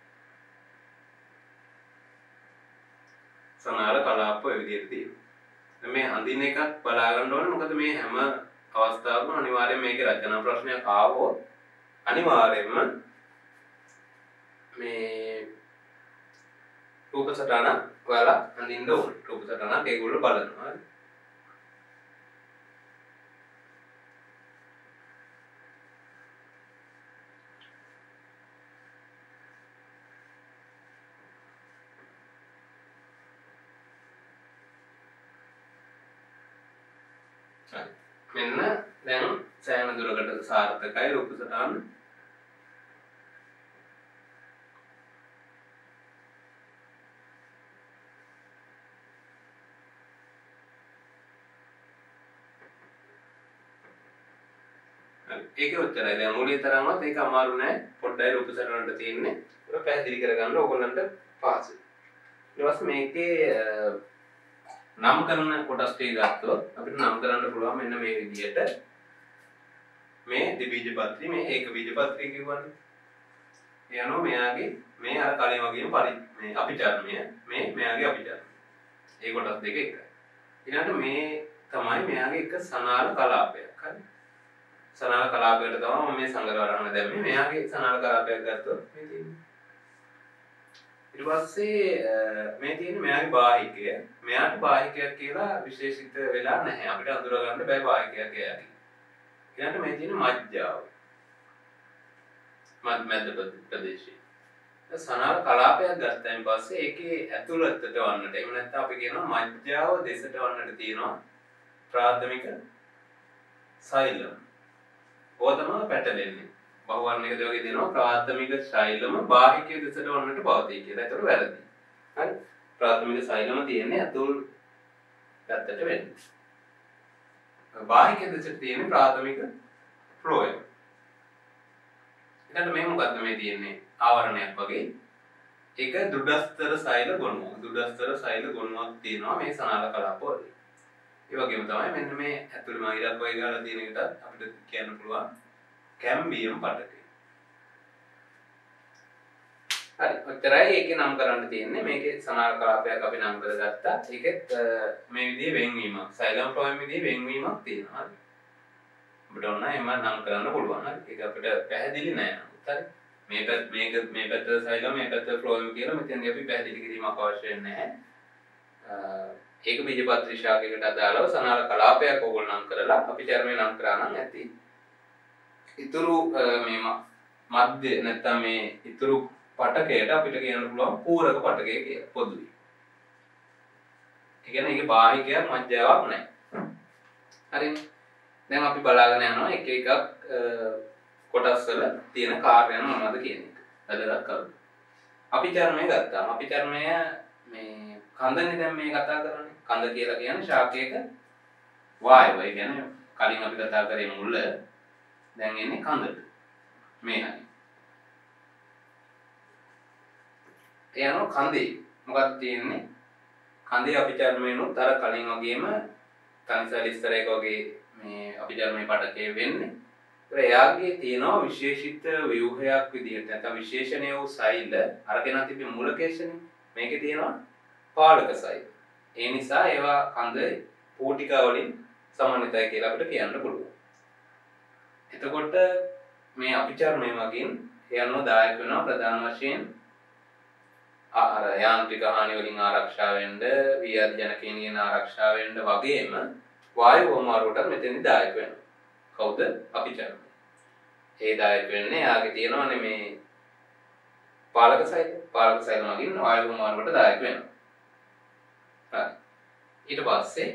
සනාල කලාප ඔය විදිහට තියෙනවා. මේ අඳින එකක් බලා ගන්න ඕනේ. මොකද මේ හැම අවස්ථාවකම අනිවාර්යයෙන් මේකේ රචනා ප්‍රශ්නයක් ආවොත් අනිවාර්යයෙන්ම මේ රූප සටහන ඔයාලා අඳින්න ඕනේ. රූප සටහනක් ඒගොල්ලෝ බලනවා. මෙන්න දැන් සෑහෙන දුරකට සාර්ථකයි රූප සටහන. ඒක උත්තරයි. දැන් මූලික තරම්වත් ඒක අමාරු නෑ. පොඩ්ඩයි රූප සටහනට තියෙන්නේ. ඒක පැහැදිලි කරගන්න ඕගොල්ලන්ට පහසුයි. ඊට පස්සේ මේකේ නම් කරන කොටස් ටික ගත්තොත් අපිට නම් කරන්න පුළුවන් මෙන්න මේ විදිහට. මේ ද්විබීජපත්‍රී මේ ඒක බීජපත්‍රී කියවනේ. ඒ අනුව මෙයාගේ මේ අර කලින් වගේම පරි මේ අපිචර්මය මේ මෙයාගේ අපිචර්මය. ඒ කොටස් දෙක එකයි. ඊළඟට මේ තමයි මෙයාගේ එක සනාල කලාපයක්. හරි. සනාල කලාපයකට තමයි මම මේ සංගරවරණ දැම්මේ. මෙයාගේ සනාල කලාපයක් ගත්තොත් මේ තියෙන්නේ. ඊට පස්සේ මේ තියෙන්නේ මෙයාගේ බාහිකය. මෙයාට බාහිකයක් කියලා විශේෂිත වෙලා නැහැ. අපිට අඳුර ගන්න බෑ බාහිකයක් එයාගේ. ඊළඟට මේ තියෙන්නේ මජ්ජාව. මධ්‍ය මැද ප්‍රදේශයේ. සනාල කලාපයක් ගත්තයින් පස්සේ ඒකේ ඇතුළතට වන්නට එහෙම නැත්නම් අපි කියනවා මජ්ජාව දෙසට වන්නට තියෙනවා ප්‍රාථමික සෛලම. ඕක තමයි පැටලෙන්නේ. බහුවර්ණයකද වගේ දෙනවා ප්‍රාථමික සෛලම බාහිකයේ දෙසට වන්නට පවතී කියලා. ඒතර වැරදි. හරි. ප්‍රාථමික සෛලම තියෙන්නේ අතුල් පැත්තට වෙන්නේ. බාහිකයේ දෙසට තියෙන්නේ ප්‍රාථමික ෆ්ලෝයම්. ඊට මේ මොකද්ද මේ තියෙන්නේ? ආවරණයක් වගේ. ඒක දුඩස්තර සෛල ගොනුවක්. දුඩස්තර සෛල ගොනුවක් තියෙනවා මේ සනාල කලාපවල. ඒ වගේම තමයි මෙන්න මේ ඇතුළේ මම ඉරක් වගේ ගාලා තියෙන එකට අපිට කියන්න පුළුවන් කැම්බියම් පටකය. හරි ඔච්චරයි ඒකේ නම් කරන්න තියෙන්නේ මේකේ සමාන කලාපයක් අපි නම් කරගත්තා ඒකෙත් මේ විදිහේ වෙන්වීමක් සයිලම් ෆ්ලෝයම් විදිහේ වෙන්වීමක් තියෙනවා හරි අපිට ඕන එහෙම නම් කරන්න පුළුවන් හරි ඒක අපිට පැහැදිලි නෑ නමුත් හරි මේ පැත්ත මේක මේ පැත්ත සයිලම් මේ පැත්ත ෆ්ලෝයම් කියලා මෙතනදී අපි පැහැදිලි කිරීමක් අවශ්‍ය නැහැ ඒක බීජපත්‍රී ශාකයකට අදාළව සමාන කලාපයක් ඕගොල්ලෝ නම් කරලා අපි ධර්මයේ නම් කරා නම් ඇති ඉතුරු මේ මධ්‍ය නැත්නම් මේ ඉතුරු පටකයට අපිට කියන්න පුළුවන් පූරක පටකය කියලා පොදුයි. ඒ කියන්නේ ඒකේ බාහිකයක් මධ්‍යාවක් නැහැ. හරිනේ. දැන් අපි බලාගෙන යනවා එක එකක් කොටස් වල තියෙන කාර්යයන් මොනවද කියන එක. වැදගත් කරුණු. අපි චර්මය ගත්තාම අපි චර්මය මේ කඳනේ දැන් මේ කතා කරන්නේ. කඳ කියලා කියන්නේ ශාකයක වායුව. ඒ කියන්නේ කලින් අපි කතා කරේ මුල දැන් එන්නේ කඳට. මේ හරිය. එයano කඳේ මොකක්ද තියෙන්නේ කඳේ අභිධර්මයනොත් අර කලින් වගේම තනිසලිස්තරයක වගේ මේ අභිධර්මයේ පටකේ වෙන්නේ ඒත් එයාගේ තියෙනවා විශේෂිත ව්‍යුහයක් විදිහට නැත්නම් විශේෂණීය වූ සෛල අරගෙන තිබෙන මූලකේශනේ මේකේ තියෙනවා පාලක සෛල ඒ නිසා ඒවා කඳේ පෝටිකා වලින් සමන්විතයි කියලා අපිට කියන්න පුළුවන් එතකොට මේ අභිධර්මයේ මගින් එයano දායක වෙනවා ප්‍රධාන වශයෙන් අර යාන්ත්‍රික හානි වලින් ආරක්ෂා වෙන්න, වියද් ජනකීනියන් ආරක්ෂා වෙන්න වගේම වායු වමාරුවට මෙතෙන්දි දායක වෙනවා. කවුද? අපිචර්ම. ඒ දායක වෙන්නේ යාගේ තියෙනවනේ මේ පාලක සෛල. පාලක සෛල වලින් වායු වමාරුවට දායක වෙනවා. හරි. ඊට පස්සේ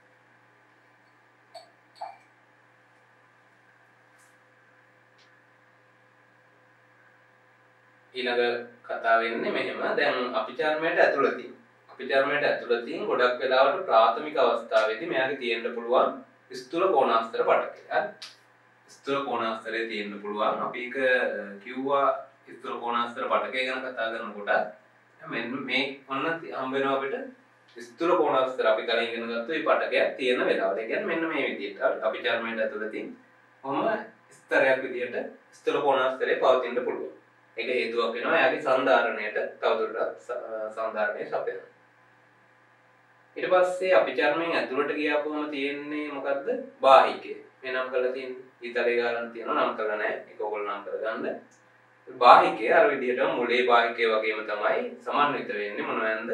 ඊළඟ කතාව වෙන්නේ මෙහෙම දැන් අපිචර්මයට ඇතුළතින් අපිචර්මයට ඇතුළතින් ගොඩක් වෙලාවට ප්‍රාථමික අවස්ථාවේදී මෙයාගේ තියෙන්න පුළුවන් ස්ථූල කෝණාස්තර පටකය. හරි. ස්ථූල කෝණාස්තරයේ තියෙන්න පුළුවන්. අපි ඒක කිව්වා ස්ථූල කෝණාස්තර පටකය ගැන කතා කරනකොට මෙන්න මේ ඔන්න හම්බ වෙනවා අපිට ස්ථූල කෝණාස්තර අපි කලින් ඉගෙන ගත්ත මේ පටකයක් තියෙන වෙලාවට. ඒ කියන්නේ මෙන්න මේ විදිහට අපිචර්මයට ඇතුළතින් කොහොම ස්තරයක් විදිහට ස්ථූල කෝණාස්තරයේ පවතින්න පුළුවන්. ඒක හේතුවක් වෙනවා එයාගේ සංධාරණයට තවදුරටත් සංධාරණය සපයනවා. ඊට පස්සේ අපිචර්මයෙන් ඇතුළට ගියාපුවම තියෙන්නේ මොකද්ද? බාහිකය. මේ නම් කරලා තියෙන්නේ. ඊතරේ ගානක් තියෙනවා නම් කරලා නැහැ. ඒක ඕගොල්ලෝ නම් කරගන්න. බාහිකය අර විදිහටම මුලේ බාහිකය වගේම තමයි සමන්විත වෙන්නේ මොනවැන්ද?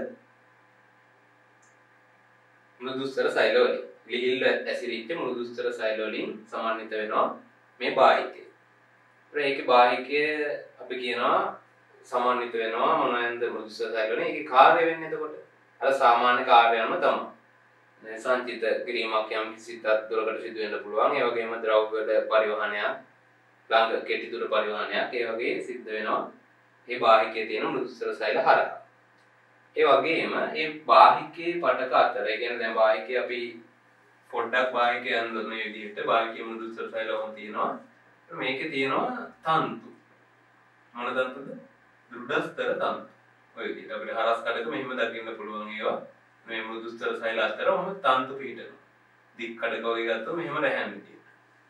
මෘදුස්තර සෛල වලින්. ලිහිල්ව ඇසිරිච්ච මෘදුස්තර සෛල වලින් සමන්විත වෙනවා මේ බාහිකය. ඒකේ බාහිකය අපි කියනවා සමන්විත වෙනවා මොනවැන්ද මෘදුස්තර සෛල වලින්. ඒකේ කාර්ය වෙන්නේ එතකොට අර සාමාන්‍ය කාර්යයන්ම තමයි. සංචිත කිරීමක් යම් කිසි තත්ත්වයකට සිදු වෙන්න පුළුවන්. ඒ වගේම ද්‍රව්‍ය වල පරිවහනයක්, ළඟ කෙටි දුර පරිවහනයක් ඒ වගේ සිද්ධ වෙනවා. මේ බාහිකයේ තියෙන මෘදුස්තර සෛල හරහා. ඒ වගේම මේ බාහිකයේ පටක අතර, ඒ කියන්නේ දැන් බාහිකයේ අපි පොඩ්ඩක් බාහිකයේ අඳුන මේ විදිහට බාහිකයේ මෘදුස්තර සෛල වම් තියෙනවා. මේකේ තියෙනවා තන්තු. මොන තන්තුද? දුඩස්තර තන්තු. ඔය විදිහට අපිට හරස් කඩක මෙහෙම දකින්න පුළුවන් ඒවා. මේ මෘදුස්තර සෛල අතර ඔහොම තන්තු පිහිටනවා. දික් කඩක වගේ ගත්තොත් මෙහෙම රැහැන් විදිහට.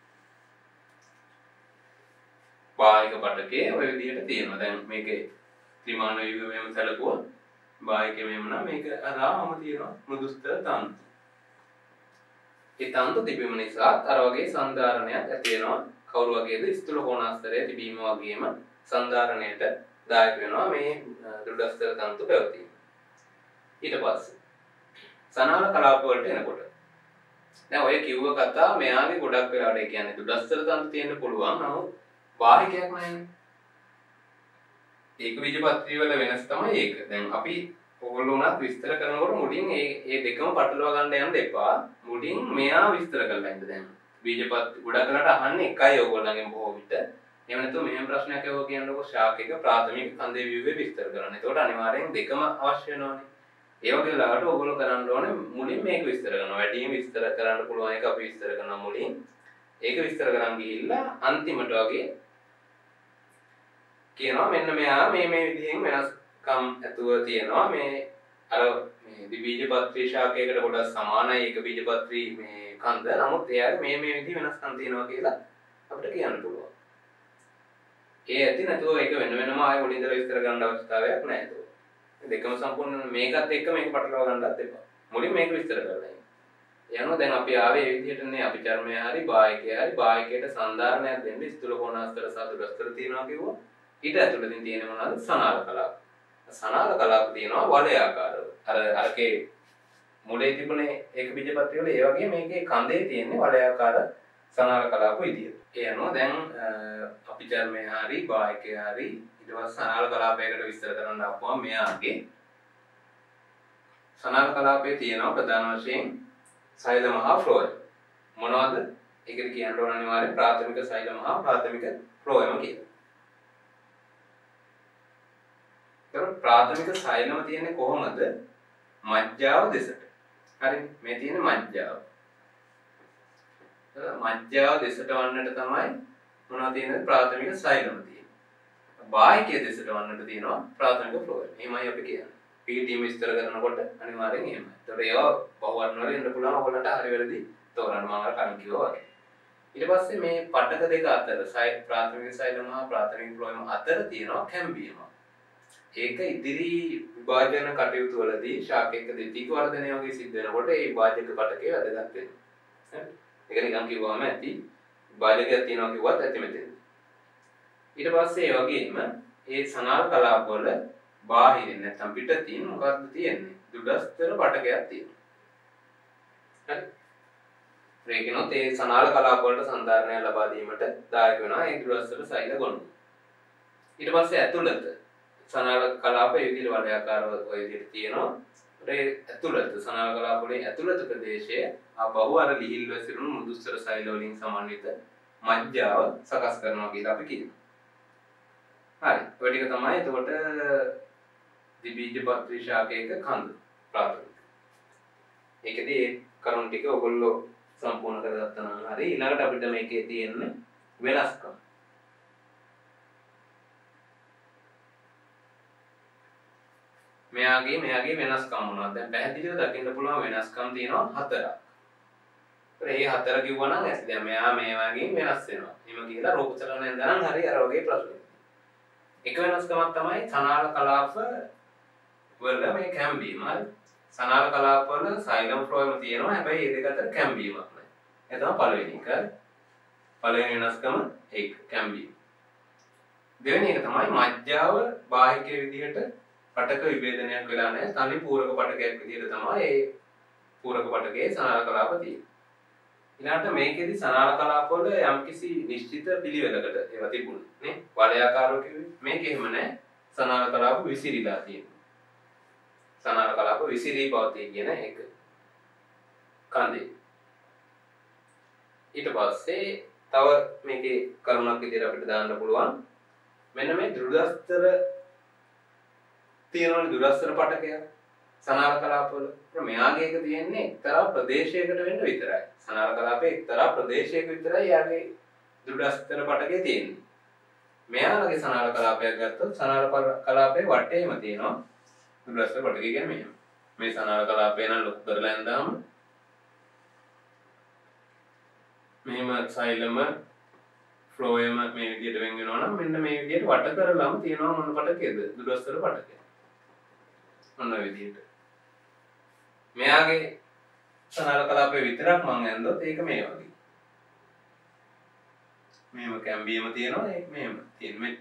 බාහික පටකේ ඔය විදිහට තියෙනවා. දැන් මේකේ ත්‍රිමාන ව්‍යුහය මෙහෙම සැලකුවා. බාහිකේ මෙහෙම නම් මේක අරාම තියෙනවා මෘදුස්තර තන්තු. ඒ තන්තු තිබීම නිසා අර වගේ සංධාරණයක් ඇති වෙනවා. කවුරු වගේද? ස්ථූල කෝණාස්තරයේ තිබීම වගේම සංධාරණයට දායක වෙනවා මේ දුඩස්තර තන්තු පැවතීම. ඊට පස්සේ සනාල කලාප වලට එනකොට දැන් ඔය කිව්ව කතා මෙයාගේ ගොඩක් වෙලාවට ඒ කියන්නේ දුඩස්තර තන්තු තියෙන්න පුළුවන්. නමුත් බාහිකයක් නැහැනේ. ඒක බීජපත්‍රි වල වෙනස් තමයි ඒක. දැන් අපි ඕගොල්ලෝ උනත් විස්තර කරනකොට මුලින් මේ මේ දෙකම පටලවා ගන්න යන්න එපා. මුලින් මෙයා විස්තර කරලා ඉන්න දැන්. බීජපත්‍රි ගොඩක් වෙලාවට අහන්නේ එකයි ඕගොල්ලන්ගෙන් බොහෝ විට. එහෙම නැත්නම් මෙහෙම ප්‍රශ්නයක් අහුවා කියනකොට ශාකයක ප්‍රාථමික කන්දේ ව්‍යුහය විස්තර කරන්න. ඒකට අනිවාර්යෙන් දෙකම අවශ්‍ය වෙනවනේ. ඒ වගේ වෙලාවට ඕගොල්ලෝ කරන්න ඕනේ මුලින් මේක විස්තර කරනවා. වැඩිම විස්තර කරන්න පුළුවන් එක අපි විස්තර කරනවා මුලින්. ඒක විස්තර කරන් ගිහිල්ලා අන්තිමට වගේ කියනවා මෙන්න මෙයා මේ මේ විදිහෙන් වෙනස්කම් ඇතුව තියෙනවා. මේ අර මේ ද්විබීජපත්‍රි ශාකයකට ගොඩක් සමානයි ඒක බීජපත්‍රි මේ කන්ද. නමුත් එයාගේ මේ මේ විදිහ වෙනස්කම් තියෙනවා කියලා අපිට කියන්න පුළුවන්. ඒ ඇති නැතුව ඒක වෙන වෙනම ආයෙ මුලින් ඉඳලා විස්තර කරන්න අවශ්‍යතාවයක් නැහැ ඒක. දෙකම සම්පූර්ණ මේකත් එක්ක මේක පටලවා ගන්නත් එපා. මුලින් මේක විස්තර කරලා ඉන්න. යනවා දැන් අපි ආවේ මේ විදිහටනේ අපි චර්මය හරි බාහිකය හරි බාහිකයට සංධාරණයක් දෙන්න ස්ථූල කෝණාස්තර සහ දුරස්තර තියෙනවා කිව්වා. ඊට ඇතුළතින් තියෙන මොනවාද? සනාල කලාප. සනාල කලාප තියෙනවා වලයාකාරව. අර අරකේ මුලේ තිබුණේ ඒක බීජපත්‍රි වල ඒ වගේ මේකේ කඳේ තියෙන්නේ වලයාකාර සනාල කලාප විදියට. ඒ අනුව දැන් අපි චර්මය හරි බාහිකය හරි ඊට පස්සේ සනාල කලාපයකට විස්තර කරන්න ආපුවම මෙයාගේ සනාල කලාපයේ තියෙනවා ප්‍රධාන වශයෙන් සෛලම හා ෆ්ලෝයම්. මොනවද? ඒකට කියන්න ඕන අනිවාර්යෙන් ප්‍රාථමික සෛලම හා ප්‍රාථමික ෆ්ලෝයම් කියලා. ඒතර ප්‍රාථමික සෛලම තියෙන්නේ කොහොමද? මජ්ජාව දෙසට. හරි මේ තියෙන මජ්ජාව. මජ්ජාව දෙසට වන්නට තමයි මොනවද තියෙන්නේ? ප්‍රාථමික සෛලම තියෙන්නේ. බාහිකයේ දෙසට වන්නට තියෙනවා ප්‍රාථමික ෆ්ලෝයම්. එහෙමයි අපි කියන්නේ. පී ටීම් විස්තර කරනකොට අනිවාර්යෙන් එහෙමයි. ඒතකොට ඒවා බහුවර්ණ වල ඉන්න පුළුවන් ඔයගොල්ලන්ට හරි වැරදි තෝරන්න මම අර කලින් කිව්වා වගේ. ඊට පස්සේ මේ පටක දෙක අතර ප්‍රාථමික සෛලම හා ප්‍රාථමික ෆ්ලෝයම් අතර තියෙනවා කැම්බියම. ඒක ඉදිරි විභාජන කටයුතු වලදී ශාකයක දෙතික වර්ධනය වගේ සිද්ධ වෙනකොට ඒ විභාජක පටකේ වැදගත් වෙනවා. ඒක නිකන් කිව්වම ඇති විභාජකයක් තියෙනවා කිව්වත් ඇති මෙතන. ඊට පස්සේ ඒ වගේම ඒ සනාල කලාප වල බාහිරින් නැත්නම් පිටින් මොකක්ද තියෙන්නේ? දුඩස්තර පටකයක් තියෙනවා. හරි. ඒකිනොත් ඒ සනාල කලාප වලට සංධාරණය ලබා දීමට දායක වෙනවා ඒ දුඩස්තර සෛල ගොනු. ඊට පස්සේ ඇතුළත සනාල කලාප ඒ විදිහට වලයාකාරව ඔය විදිහට තියෙනවා. ඒ ඇතුළත සනාල කලාප වලින් ඇතුළත ප්‍රදේශයේ ආපහු අර ලිහිල් වැසිරුණු මෘදුස්තර සෛල වලින් සමන්විත මජ්ජාව සකස් කරනවා කියලා අපි කියනවා. හරි. ඔය ටික තමයි එතකොට ද්විබීජපත්‍රි ශාකයක කඳ ප්‍රාථමික. ඒකදී ඒ කරුණු ටික ඔයගොල්ලෝ සම්පූර්ණ කරගත්තා නම් හරි. ඊළඟට අපිට මේකේ තියෙන වෙනස්කම්. මෙයාගේ මෙයාගේ වෙනස්කම් මොනවද? දැන් පැහැදිලිව දකින්න පුළුවන් වෙනස්කම් තියෙනවා හතරක්. ඒ හතර කිව්වනම් ඇස් දැන් මෙයා මේ වගේ වෙනස් වෙනවා. එහෙම කියලා රූප චලනයෙන් දනන් හරි අර වගේ ප්‍රශ්න. එක වෙනස්කමක් තමයි සනාල කලාප වල මේ කැම්බීම. හරි. සනාල කලාප වල සයිලම් ෆ්ලෝයම් තියෙනවා. හැබැයි මේ දෙක අතර කැම්බීමක් නැහැ. ඒ තමයි පළවෙනි එක. පළවෙනි වෙනස්කම ඒක කැම්බීම. දෙවෙනි එක තමයි මජ්ජාව බාහිකයේ විදිහට පටක විභේදනයක් වෙලා නැහැ. තනි පූරක පටකයක් විදිහට තමයි මේ පූරක පටකයේ සනාල කලාප තියෙන්නේ. ඊළඟට මේකෙදි සනාල කලාප වල යම්කිසි නිශ්චිත පිළිවෙලකට ඒවා තිබුණේ නේ. වලයාකාරව කිව්වේ. මේක එහෙම නැහැ. සනාල කලාප විසිරීලා තියෙනවා. සනාල කලාප විසිරී පවතී කියන එක. කන්දේ. ඊට පස්සේ තව මේකේ කරුණක් විදිහට අපිට දාන්න පුළුවන්. මෙන්න මේ දෘಢස්තර තියෙනවනේ දුරස්තර පටකය සනාල කලාපවල. මෙයාගේ එක තියෙන්නේ එක්තරා ප්‍රදේශයකට වෙන්න විතරයි. සනාල කලාපයේ එක්තරා ප්‍රදේශයක විතරයි යාගේ දුරස්තර පටකය තියෙන්නේ. මෙයාගේ සනාල කලාපයක් ගත්තොත් සනාල කලාපයේ වටේම තියෙනවා දුරස්තර පටකය කියන්නේ මෙහෙම. මේ සනාල කලාපය නම් ලොකු කරලා යනදාම මෙහෙම සෛලම ෆ්ලෝයම මේ විදිහට වෙන් වෙනවා නම් මෙන්න මේ විදිහට වට කරලම තියෙනවා මොන පටකයද? දුරස්තර පටකය. මොන විදිහට මෙයාගේ සනාල කලාපේ විතරක් මම ඇන්දොත් ඒක මේ වගේ. මෙහෙම කැම්බියම තියෙනවා ඒක මෙහෙම තියෙන මේ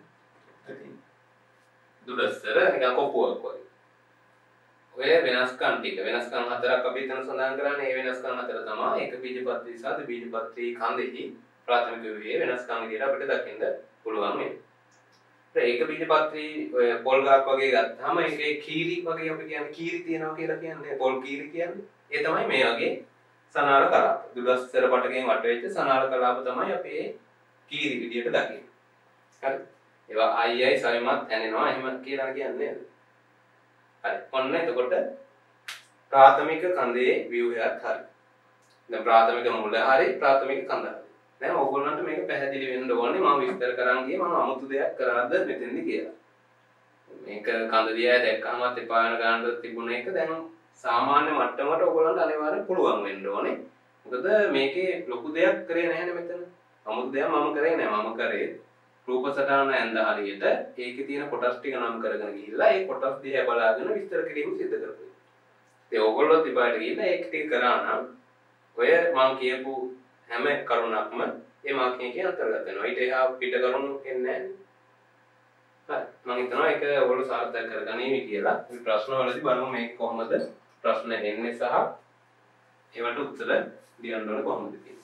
දුරස්තර නිකන් කොපුවක් වගේ. ඔය වෙනස්කම් ටික වෙනස්කම් හතරක් අපි හිතන සඳහන් කරන්නේ ඒ වෙනස්කම් හතර තමයි එක බීජපත්‍රි සහ ද්විබීජපත්‍රි කන්දෙහි ප්‍රාථමික වියේ වෙනස්කම් විදිහට අපිට දකින්න පුළුවන් මේ. ඒක බීජපත්‍රි ඔය පොල් ගහක් වගේ ගත්තාම ඒකේ කීරි වගේ අපි කියන්නේ කීරි තියනවා කියලා කියන්නේ පොල් කීරි කියන්නේ. ඒ තමයි මේ වගේ සනාල කලාප. දුරස්තර පටකයෙන් වට වෙච්ච සනාල කලාප තමයි අපි මේ කීරි විදියට දකින්නේ. හරි. ඒවා අයි අයි සවිමත් ඇනෙනවා එහෙම කියලා කියන්නේ නේද? හරි. ඔන්න එතකොට ප්‍රාථමික කන්දේ ව්‍යුහයත් හරි. දැන් ප්‍රාථමික මුල හරි ප්‍රාථමික කන්ද හරි. දැන් ඕගොල්ලන්ට මේක පැහැදිලි වෙන්න ඕනේ මම විස්තර කරන් ගියේ මම 아무තු දෙයක් කරාද මෙතෙන්දි කියලා. මේක කන්ද දිහා දැක්කමත් එපා වෙන ගන්නද තිබුණ එක දැන් සාමාන්‍ය මට්ටමකට ඕගොල්ලන්ට අනිවාර්යෙන් පුළුවන් වෙන්න ඕනේ. මොකද මේකේ ලොකු දෙයක් කරේ නැහැනේ මෙතන. 아무තු දෙයක් මම කරේ නැහැ. මම කරේ රූප සටහන ඇඳ හරියට ඒකේ තියෙන කොටස් ටික නම් කරගෙන ගිහිල්ලා ඒ කොටස් දිහා බලාගෙන විස්තර කිරීම සිදු කරපුවා. ඒ ඕගොල්ලෝ තිබාට ගිහිල්ලා ඒක ටික කරා නම් ඔය මම කියපු හැම කරුණක්ම ඒ මාර්කින් එකේ අන්තර්ගත වෙනවා. ඊට එහා පිට කරුණු එන්නේ නැහැ. හරි. මම හිතනවා ඒක ඔයගොල්ලෝ සාර්ථක කරගනීවි කියලා. මේ ප්‍රශ්න වලදී බලමු මේක කොහොමද ප්‍රශ්න එන්නේ සහ ඒවට උත්තර ලියන්න ඕනේ කොහොමද කියලා.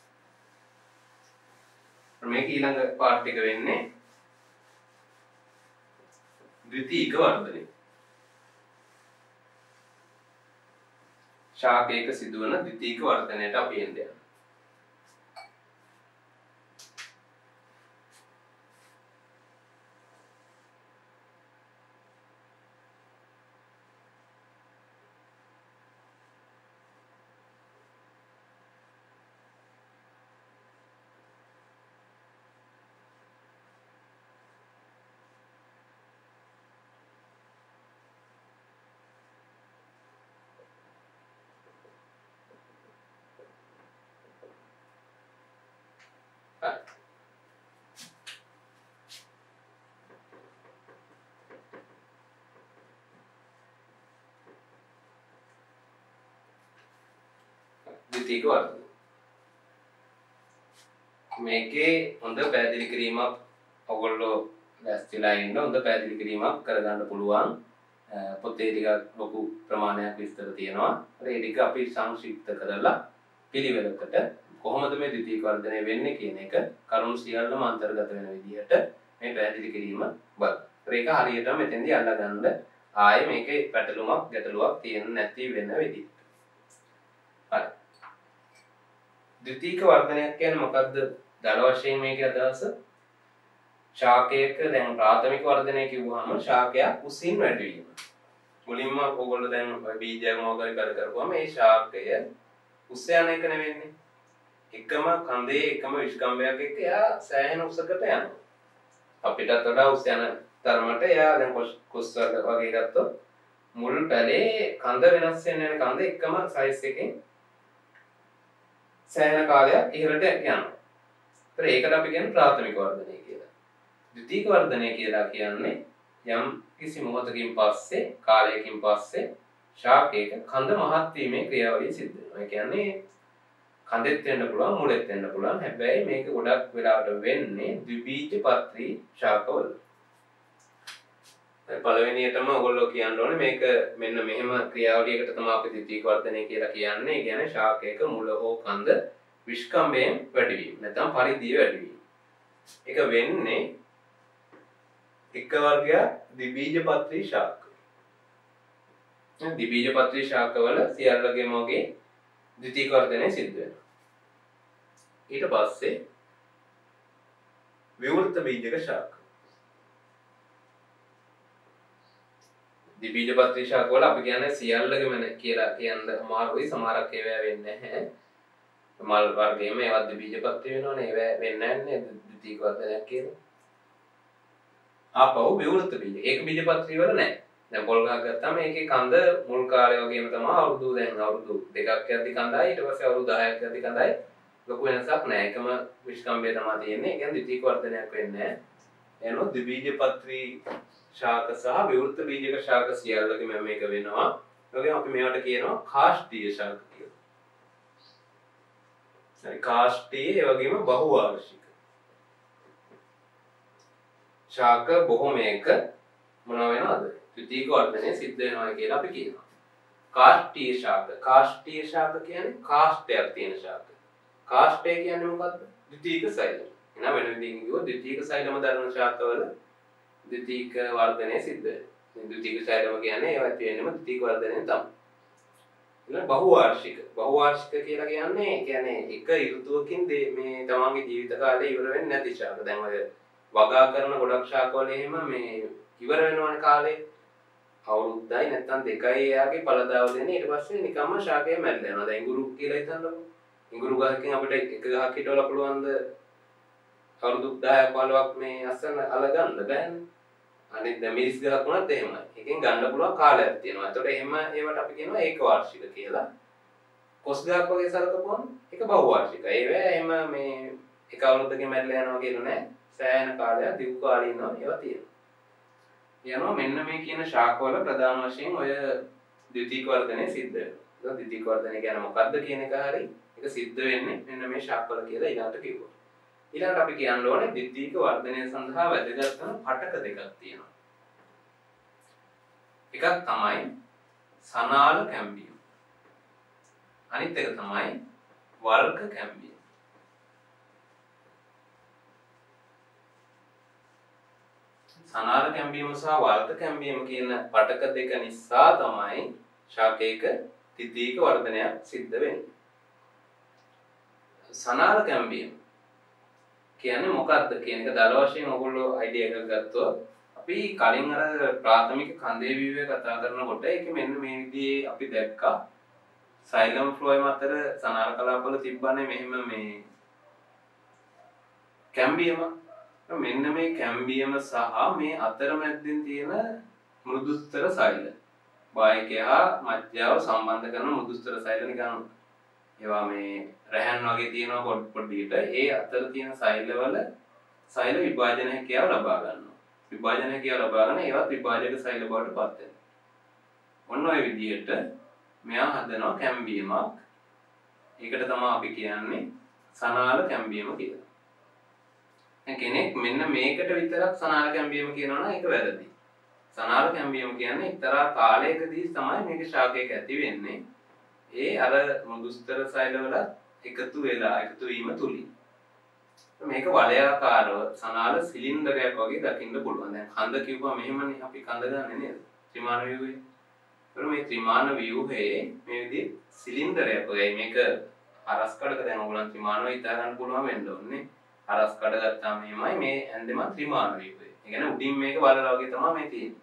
මේක ඊළඟ පාර්ට් එක වෙන්නේ ද්විතීක වර්ධනය. ශාකයක සිදුවන ද්විතීක වර්ධනයට අපි එන්නේ. ද්විතීක වර්ධනය. මේකේ හොඳ පැහැදිලි කිරීමක් ඔයගොල්ලෝ දැස්තිලා ඉන්න හොඳ පැහැදිලි කිරීමක් කරගන්න පුළුවන්. පොතේ ටිකක් ලොකු ප්‍රමාණයක් විස්තර තියෙනවා. ඒ ටික අපි සංක්ෂිප්ත කරලා පිළිවෙලකට කොහොමද මේ ද්විතීක වර්ධනය වෙන්නේ කියන එක කරුණු සියල්ලම අන්තර්ගත වෙන විදිහට මේ පැහැදිලි කිරීම බලන්න. ඒක හරියටම මෙතෙන්දී අල්ලා ගන්න ආයේ මේකේ පැටලුමක් ගැටලුවක් තියෙන්නේ නැති වෙන විදිහට. හරි. ද්විතීක වර්ධනයක් කියන්නේ මොකක්ද? දල වශයෙන් මේකේ අදහස ශාකයක දැන් ප්‍රාථමික වර්ධනය කිව්වහම ශාකයක් උසින් වැඩිවීම. මුලින්ම ඕගොල්ලෝ දැන් බීජයක් මොකක්ද කර කරපුවම මේ ශාකය උස්ස යන එක නෙවෙන්නේ. එකම කඳේ එකම විෂ්කම්භයක් එක්ක එයා සෑහෙන උසකට යනවා. අපිටත් වඩා උස් යන තරමට එයා දැන් කොස් වගේ ගත්තොත් මුල් පැලේ කඳ වෙනස් වෙන යන කඳ එකම සයිස් එකකින් සෑහෙන කාලයක් ඉහළට යනවා. ඒතර ඒකට අපි කියන්නේ ප්‍රාථමික වර්ධනය කියලා. ද්විතීක වර්ධනය කියලා කියන්නේ යම් කිසි මොහොතකින් පස්සේ කාලයකින් පස්සේ ශාකයක කඳ මහත් වීමේ ක්‍රියාවලිය සිද්ධ වෙනවා. ඒ කියන්නේ කඳෙත් වෙන්න පුළුවන් මුලෙත් වෙන්න පුළුවන්. හැබැයි මේක ගොඩක් වෙලාවට වෙන්නේ ද්විබීජපත්‍රී ශාකවල. පළවෙනියටම ඔයගොල්ලෝ කියන්න ඕනේ මේක මෙන්න මෙහෙම ක්‍රියාවලියකට තමයි අපි ද්විතීක වර්ධනය කියලා කියන්නේ. ඒ කියන්නේ ශාකයක මුල හෝ කඳ විෂ්කම්භයෙන් වැඩිවීම නැත්නම් පරිධිය වැඩිවීම. ඒක වෙන්නේ එක වර්ගයක් ද්විබීජපත්‍රී ශාක. ද්විබීජපත්‍රී ශාකවල සියල්ලගේම වගේ ද්විතීක වර්ධනය සිද්ධ වෙනවා. ඊට පස්සේ විවෘත බීජක ශාක. ද්විබීජපත්‍රී ශාකවල අපි කියන්නේ සියල්ලගේම කියලා කියන්න අමාරුයි. සමහරක් ඒවා වෙන්නේ නැහැ. මල් වර්ගයේම ඒවා ද්විබීජපත්‍රී වෙනවනේ. ඒවා වෙන්නේ නැහැ ද්විතීක වර්ධනයක් කියලා. ආපහු විවෘත බීජ. ඒක බීජපත්‍රී වල නැහැ. දැන් පොල් ගහක් ගත්තාම ඒකේ කඳ මුල් කාලේ වගේම තමයි අවුරුදු දැන් අවුරුදු දෙකක් යද්දි කඳයි ඊට පස්සේ අවුරුදු දහයක් යද්දි කඳයි ලොකු වෙනසක් නැහැ. එකම විෂ්කම්භය තමයි තියෙන්නේ. ඒ කියන්නේ ද්විතීක වර්ධනයක් වෙන්නේ නැහැ. එනෝ ද්විබීජපත්‍රී ශාක සහ විවෘත බීජක ශාක සියල්ලකම මේක වෙනවා. ඒ වගේම අපි මේවට කියනවා කාෂ්ඨීය ශාක කියලා. හරි කාෂ්ඨීය ඒ වගේම බහුවාර්ෂික ශාක බොහොමයක මොනවා වෙනවද? ද්විතීක වර්ධනය සිද්ධ වෙනවා කියලා අපි කියනවා. කාෂ්ඨීය ශාක. කාෂ්ඨීය ශාක කියන්නේ කාෂ්ඨයක් තියෙන ශාක. කාෂ්ඨය කියන්නේ මොකද්ද? ද්විතීක සෛලම. එනවා වෙන විදිහකින් කිව්වොත් ද්විතීක සෛලම දරන ශාකවල ද්විතීක වර්ධනය සිද්ධ වෙනවා. ද්විතීක සෛලම කියන්නේ ඒවත් වෙන්නම ද්විතීක වර්ධනය තමයි. ඊළඟ බහුවාර්ෂික. බහුවාර්ෂික කියලා කියන්නේ ඒ කියන්නේ එක ඍතුවකින් මේ තමන්ගේ ජීවිත කාලේ ඉවර වෙන්නේ නැති ශාක. දැන් ඔය වගා කරන ගොඩක් ශාකවල එහෙම මේ ඉවර වෙනවනේ කාලේ. අවුරුද්දයි නැත්නම් දෙකයි එයාගේ පළදාව දෙන්නේ. ඊට පස්සේ නිකම්ම ශාකය මැරිලා යනවා. දැන් ඉඟුරු කියලා හිතන්නකො. ඉඟුරු ගහකින් අපිට එක ගහක් හිටවලා පුළුවන්ද අවුරුදු දහයක් පහළොවක් මේ අස්සන අල ගන්න බෑනේ. අනිත් දැන් මිරිස් ගහක් වුණත් එහෙමයි. එකෙන් ගන්න පුළුවන් කාලයක් තියෙනවා. ඒතකොට එහෙම ඒවට අපි කියනවා ඒක වාර්ෂික කියලා. කොස් ගහක් වගේ සලකපුවම ඒක බහුවාර්ෂික. ඒවා එහෙම මේ එක අවුරුද්දකින් මැරිලා යනවා කියන නෑ. සෑහෙන කාලයක් දීර්ඝ කාලීනව ඒවා තියෙනවා. යනවා මෙන්න මේ කියන ශාකවල ප්‍රධාන වශයෙන් ඔය ද්විතීක වර්ධනය සිද්ධ වෙනවා. ඒක ද්විතීක වර්ධනය කියන්නේ මොකක්ද කියන එක හරි ඒක සිද්ධ වෙන්නේ මෙන්න මේ ශාකවල කියලා ඊළඟට කිව්වා. ඊළඟට අපි කියන්න ඕනේ ද්විතීක වර්ධනය සඳහා වැදගත් වන පටක දෙකක් තියෙනවා. එකක් තමයි සනාල කැම්බියම්. අනිත් එක තමයි වර්ග කැම්බියම්. සනාල කැම්බියම සහ වර්ග කැම්බියම කියන පටක දෙක නිසා තමයි ශාකයක ද්විතීක වර්ධනයක් සිද්ධ වෙන්නේ. සනාල කැම්බියම කියන්නේ මොකක්ද කියන එක දල වශයෙන් ඔයගොල්ලෝ අයිඩියා එකක් ගත්තොත් අපි කලින් අර ප්‍රාථමික කන්දේ ව්‍යුහය කතා කරනකොට ඒක මෙන්න මේ විදිහේ අපි දැක්කා සයිලම් ෆ්ලෝයම් අතර සනාල කලාපවල තිබ්බනේ මෙහෙම මේ කැම්බියම මෙන්න මේ කැම්බියම සහ මේ අතරමැද්දෙන් තියෙන මෘදුස්තර සෛල බාහිකය හා මධ්‍යව සම්බන්ධ කරන මෘදුස්තර සෛල නිකන් ඒවා මේ රැහන් වගේ තියෙනවා පොඩි පොඩිට ඒ අතර තියෙන සෛලවල සෛල විභාජන හැකියාව ලබා ගන්නවා විභාජන හැකියාව ලබා ගන්න ඒවත් විභාජක සෛල බවට පත් වෙනවා ඔන්න ඔය විදිහට මෙයා හදනවා කැම්බියමක් ඒකට තමයි අපි කියන්නේ සනාල කැම්බියම කියලා කෙනෙක් මෙන්න මේකට විතරක් සනාල කැම්බියම කියනවා නම් ඒක වැරදි. සනාල කැම්බියම කියන්නේ එක්තරා කාලයකදී තමයි මේක ශාකයක ඇති වෙන්නේ. ඒ අර මෘදුස්තර සෛලවල එකතු වෙලා එකතු වීම තුලින්. මේක වලයාකාරව සනාල සිලින්ඩරයක් වගේ දකින්න පුළුවන්. දැන් කඳ කිව්වා මෙහෙමනේ අපි කඳ ගන්නෙ නේද? ත්‍රිමාන ව්‍යුහේ. ඒතර මේ ත්‍රිමාන ව්‍යුහේ මේ විදිහේ සිලින්ඩරයක් වගේ මේක අරස් කඩක දැන් ඕගොල්ලන් ත්‍රිමානව හිතා ගන්න පුළුවන් වෙන්න ඕනේ. අරස් කඩ ගත්තාම මෙහෙමයි මේ ඇන්දෙම ත්‍රිමාන ව්‍යුහය. ඒ කියන්නේ උඩින් මේක වලලා වගේ තමයි මේ තියෙන්නේ.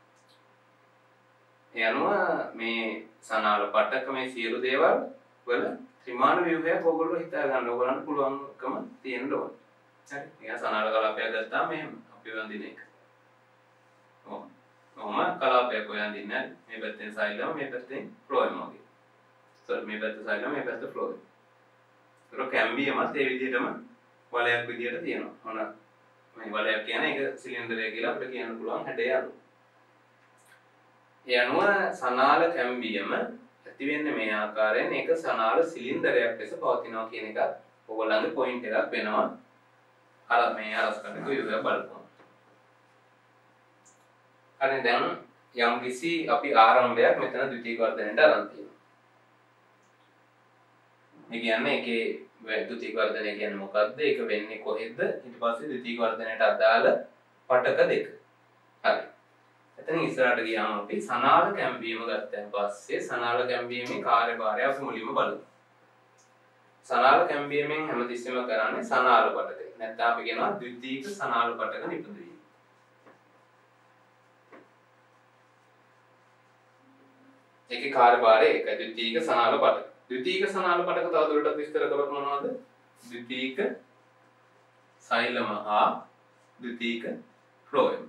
ඒ අනුව මේ සනාල පටක මේ සියලු දේවල් වල ත්‍රිමාන ව්‍යුහයක් ඔයගොල්ලෝ හිතා ගන්න ඕගොල්ලන්ට පුළුවන්කම තියෙන්න ඕනේ. හරි. ඒ සනාල කලාපයක් ගත්තාම මෙහෙම අපි වඳින එක. ඔව්. ඔහොම කලාපයක් හොයන්දින්නේ මේ පැත්තෙන් සෛලම මේ පැත්තෙන් ෆ්ලෝයම් වගේ. සර් මේ පැත්ත සෛලම මේ පැත්ත ෆ්ලෝයම්. ඒක කැම්බියමත් ඒ විදිහටම වලයක් විදියට තියෙනවා. මොන මේ වලයක් කියන්නේ ඒක සිලින්ඩරය කියලා අපිට කියන්න පුළුවන් හැඩය අනුව. ඒ අනුව සනාල කැම්බියම ඇති වෙන්නේ මේ ආකාරයෙන් ඒක සනාල සිලින්ඩරයක් ලෙස පවතිනවා කියන එක ඔයගොල්ලන්ගේ පොයින්ට් එකක් වෙනවා. අර මේ අරස් කඩක යුගය බලපුවා. හරි දැන් යම් කිසි අපි ආරම්භයක් මෙතන ද්විතීක වර්ධනයට අරන් තියෙනවා. මේ කියන්නේ ඒකේ ද්විතීක වර්ධනය කියන්නේ මොකක්ද? ඒක වෙන්නේ කොහෙද? ඊට පස්සේ ද්විතීක වර්ධනයට අදාළ පටක දෙක. හරි. එතන ඉස්සරහට ගියාම අපි සනාල කැම්බියම ගත්තන් පස්සේ සනාල කැම්බියමේ කාර්යභාරය අපි මුලින්ම බලමු. සනාල කැම්බියමෙන් හැමතිස්සෙම කරන්නේ සනාල පටක. නැත්නම් අපි කියනවා ද්විතීක සනාල පටක නිපදවීම. ඒකේ කාර්යභාරය ඒක ද්විතීක සනාල පටක. ද්විතීක සනාල පටක තවදුරටත් විස්තර කරොත් මොනවද? ද්විතීක සෛලම හා ද්විතීක ෆ්ලෝයම්.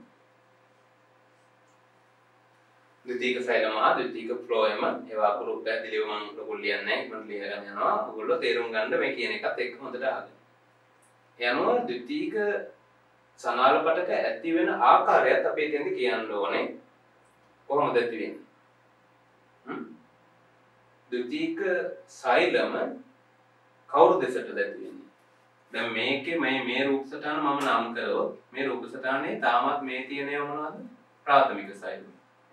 ද්විතීක සෛලම හා ද්විතීක ෆ්ලෝයම ඒවා අකුරු පැහැදිලිව මම ලොකු ලියන්නේ නැහැ. මම ලියලා ගන්න යනවා. ඔයගොල්ලෝ තේරුම් ගන්න මේ කියන එකත් එක්ක හොඳට අහගන්න. යනවා ද්විතීක සනාල පටක ඇති වෙන ආකාරයත් අපි එතෙන්ද කියන්න ඕනේ. කොහොමද ඇති වෙන්නේ? ද්විතීක සෛලම කවුරු දෙසටද ඇති වෙන්නේ? දැන් මේකේ මේ මේ රූප සටහන මම නම් කරොත් මේ රූප සටහනේ තාමත් මේ තියෙන ඒවා මොනවද? ප්‍රාථමික සෛලම.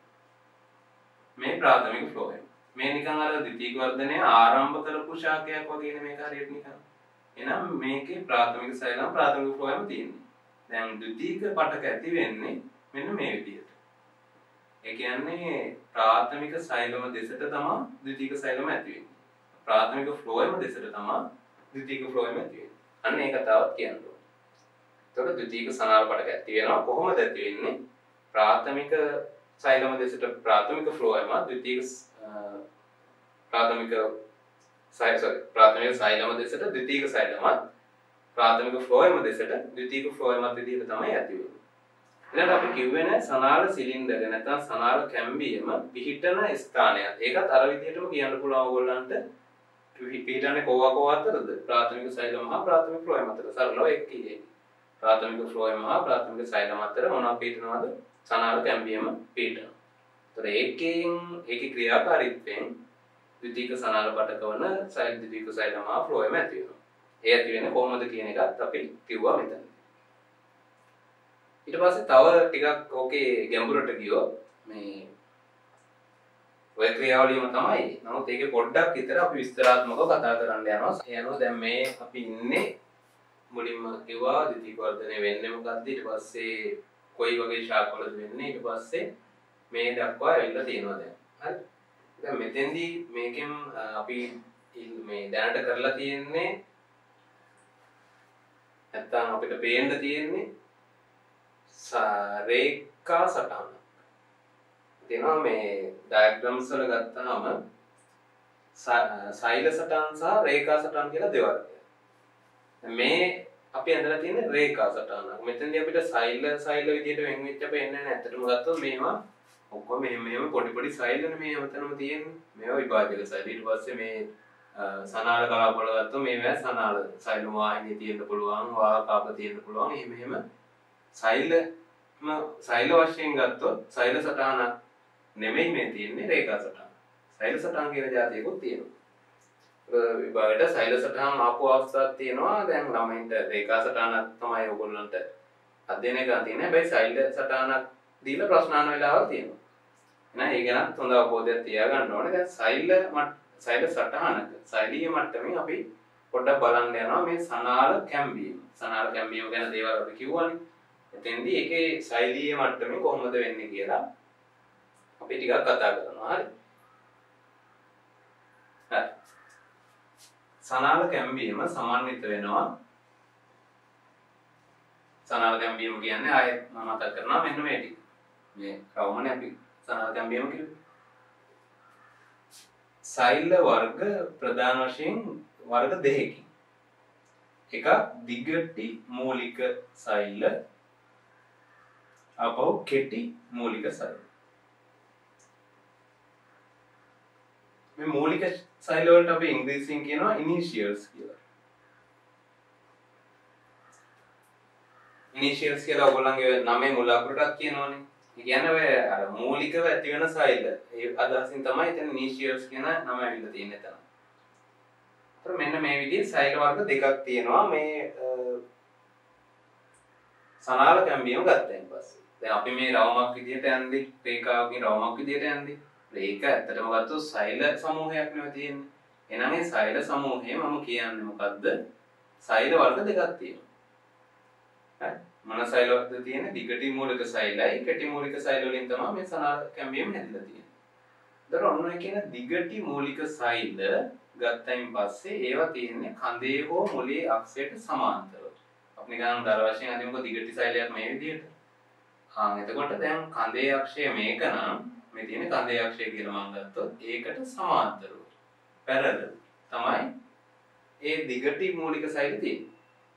මේ ප්‍රාථමික ෆ්ලෝයම්. මේ නිකන් අර ද්විතීක වර්ධනය ආරම්භ කරපු ශාකයක් වගේනේ මේක හරියට නිකන්. එහෙනම් මේකේ ප්‍රාථමික සෛලම ප්‍රාථමික ෆ්ලෝයම් තියෙන්නේ. දැන් ද්විතීක පටක ඇති වෙන්නේ මෙන්න මේ විදිහට. ඒ කියන්නේ ප්‍රාථමික සෛලම දෙසට තමයි ද්විතීක සෛලම ඇති වෙන්නේ. ප්‍රාථමික ෆ්ලෝයම දෙසට තමයි ද්විතීක ෆ්ලෝයම ඇති වෙන්නේ. අන්න ඒක තවත් කියන්න ඕනේ. එතකොට ද්විතීක සනාල පටක ඇති වෙනවා කොහොමද ඇති වෙන්නේ? ප්‍රාථමික සෛලම දෙසට ප්‍රාථමික ෆ්ලෝයම ද්විතීක ප්‍රාථමික සෛල sorry ප්‍රාථමික සෛලම දෙසට ද්විතීක සෛලම ප්‍රාථමික ෆ්ලෝයම දෙසට ද්විතීක ෆ්ලෝයමත් විදිහට තමයි ඇති වෙන්නේ. ඊළඟට අපි කිව්වේ නේ සනාල සිලින්ඩර් නැත්නම් සනාල කැම්බියම පිහිටන ස්ථානයක්. ඒකත් අර විදිහටම කියන්න පුළුවන් ඕගොල්ලන්ට. පිහිටන්නේ කොවා කොවා අතරද? ප්‍රාථමික සෛලම හා ප්‍රාථමික ෆ්ලෝයම් අතර. සරලව ඒක කියේ. ප්‍රාථමික ෆ්ලෝයම් හා ප්‍රාථමික සෛලම අතර මොනවද පිටිනවද? සනාල කැම්බියම පිටිනවා. ඒතර ඒකෙන් ඒකේ ක්‍රියාකාරීත්වයෙන් ද්විතීක සනාල පටක වන සෛල ද්විතීක සෛලම හා ෆ්ලෝයම් ඇති වෙනවා. ඒ ඇති වෙන්නේ කොහොමද කියන එකත් අපි කිව්වා මෙතන. ඊට පස්සේ තව ටිකක් ඕකේ ගැඹුරට ගියොත් මේ ඔය ක්‍රියාවලියම තමයි. නමුත් ඒකේ පොඩ්ඩක් විතර අපි විස්තරාත්මකව කතා කරන්න යනවා. ඒ අනුව දැන් මේ අපි ඉන්නේ මුලින්ම කිව්වා ද්විතීක වර්ධනය වෙන්නේ මොකද්ද? ඊට පස්සේ කොයි වගේ ශාකවලද වෙන්නේ? ඊට පස්සේ මේ දක්වා ඇවිල්ලා තියෙනවා දැන්. හරි. දැන් මෙතෙන්දී මේකෙන් අපි මේ දැනට කරලා තියෙන්නේ නැත්තම් අපිට පේන්න තියෙන්නේ රේඛා සටහන. දෙනවා මේ ඩයග්‍රෑම්ස් වල ගත්තාම සෛල සටහන් සහ රේඛා සටහන් කියලා දෙවර්ගයක්. මේ අපි අඳලා තියෙන රේඛා සටහනක්. මෙතනදී අපිට සෛල සෛල විදියට වෙන් වෙච්ච පේන්නේ නැහැ. ඇත්තටම ගත්තොත් මේවා ඔක්කොම මෙහෙම මෙහෙම පොඩි පොඩි සෛලනේ මේ හැමතැනම තියෙන්නේ. මේවා විභාජක සෛල. ඊට පස්සේ මේ සනාල කලාපවල ගත්තොත් මේවා සනාල සෛල වාහිනිය තියෙන්න පුළුවන්, වාහකාප තියෙන්න පුළුවන්. එහෙම එහෙම සෛල සෛල වශයෙන් ගත්තොත් සෛල සටහනක් නෙමෙයි මේ තියෙන්නේ රේඛා සටහන. සෛල සටහන් කියන જાතියකුත් තියෙනවා. විභාගයට සෛල සටහන් ආපු අවස්ථාවක් තියෙනවා. දැන් ළමයින්ට රේඛා සටහනක් තමයි ඔයගොල්ලන්ට අධ්‍යයනය කරන්න තියෙන්නේ. හැබැයි සෛල සටහනක් දීලා ප්‍රශ්න අහන වෙලාවල් තියෙනවා. එහෙනම් ඒ ගැන හොඳ අවබෝධයක් තියාගන්න ඕනේ. දැන් සෛල සෛල සටහනක සෛලීය මට්ටමින් අපි පොඩ්ඩක් බලන්න යනවා මේ සනාල කැම්බියම. සනාල කැම්බියම ගැන දේවල් අපි කිව්වනේ. එතෙන්දී ඒකේ සෛලීය මට්ටමේ කොහොමද වෙන්නේ කියලා අපි ටිකක් කතා කරනවා. හරි. හරි. සනාල කැම්බියම සමන්විත වෙනවා. සනාල කැම්බියම කියන්නේ ආයෙත් මම මතක් කරනවා මෙන්න මේ ටික. මේ රවුමනේ අපි සනාල කැම්බියම කිව්වේ. සෛල වර්ග ප්‍රධාන වශයෙන් වර්ග දෙකකින්. එකක් දිගටි මූලික සෛල, අපව කෙටි මූලික සෛල. මේ මූලික සෛල වලට අපි ඉංග්‍රීසියෙන් කියනවා ඉනිෂියල්ස් කියලා. ඉනිෂියල්ස් කියලා ඔයගොල්ලන්ගේ නමේ මුල අකුරටත් කියනවනේ. ඒ කියන්නේ ඔය අර මූලිකව ඇති වෙන සෛල. ඒ අදහසින් තමයි එතන ඉනිෂියල්ස් කියන නම ඇවිල්ලා තියෙන්නේ එතන. ඒතර මෙන්න මේ විදිහේ සෛල වර්ග දෙකක් තියෙනවා මේ සනාල කැම්බියම ගත්තයින් පස්සේ. දැන් අපි මේ රවුමක් විදිහට යන්නේ රේඛාවකින් රවුමක් විදිහට යන්නේ. රේඛ ඇත්තටම ගත්තොත් සෛල සමූහයක් නෙවෙයි තියෙන්නේ. එහෙනම් මේ සෛල සමූහය මම කියන්නේ මොකද්ද? සෛල වර්ග දෙකක් තියෙනවා. හරි. මොන සෛල වර්ගද තියෙන්නේ? දිගටි මූලික සෛලයි කෙටි මූලික සෛල වලින් තමයි මේ සනාල කැම්බියම හැදිලා තියෙන්නේ. ඒතර ඔන්න ඔය කියන දිගටි මූලික සෛල ගත්තයින් පස්සේ ඒවා තියෙන්නේ කඳේ හෝ මොළේ අක්ෂයට සමාන්තරව. අපි නිකන් උදාහරණ වශයෙන් අදිමුකෝ දිගටි සෛලයක් මේ විදිහට. ආ එතකොට දැන් කඳේ අක්ෂය මේක නම් මේ තියෙන කඳේ අක්ෂය කියලා මම ගත්තොත් ඒකට සමාන්තරව පැරලල් තමයි ඒ දිගටි මූලික සෛල තියෙන්නේ.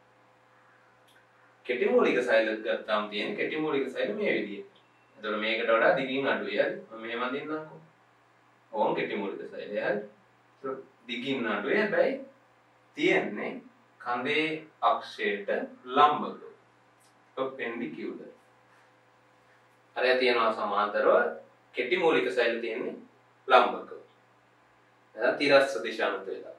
කෙටි මූලික සෛල ගත්තාම තියෙන කෙටි මූලික සෛල මේ විදිහට. එතකොට මේකට වඩා දිගින් අඩුයි හරි. මම මෙහෙම අදින්නම්කෝ. ඕම් කෙටි මූලික සෛලය හරි. දිගින් අඩුයි හැබැයි තියෙන්නේ කඳේ අක්ෂයට ලම්බව. perpendicular. අර තියෙනවා සමාන්තරව කෙටි මූලික සෛල තියෙන්නේ ලම්බකව. එතන තිරස්ස දිශානුත වෙලා.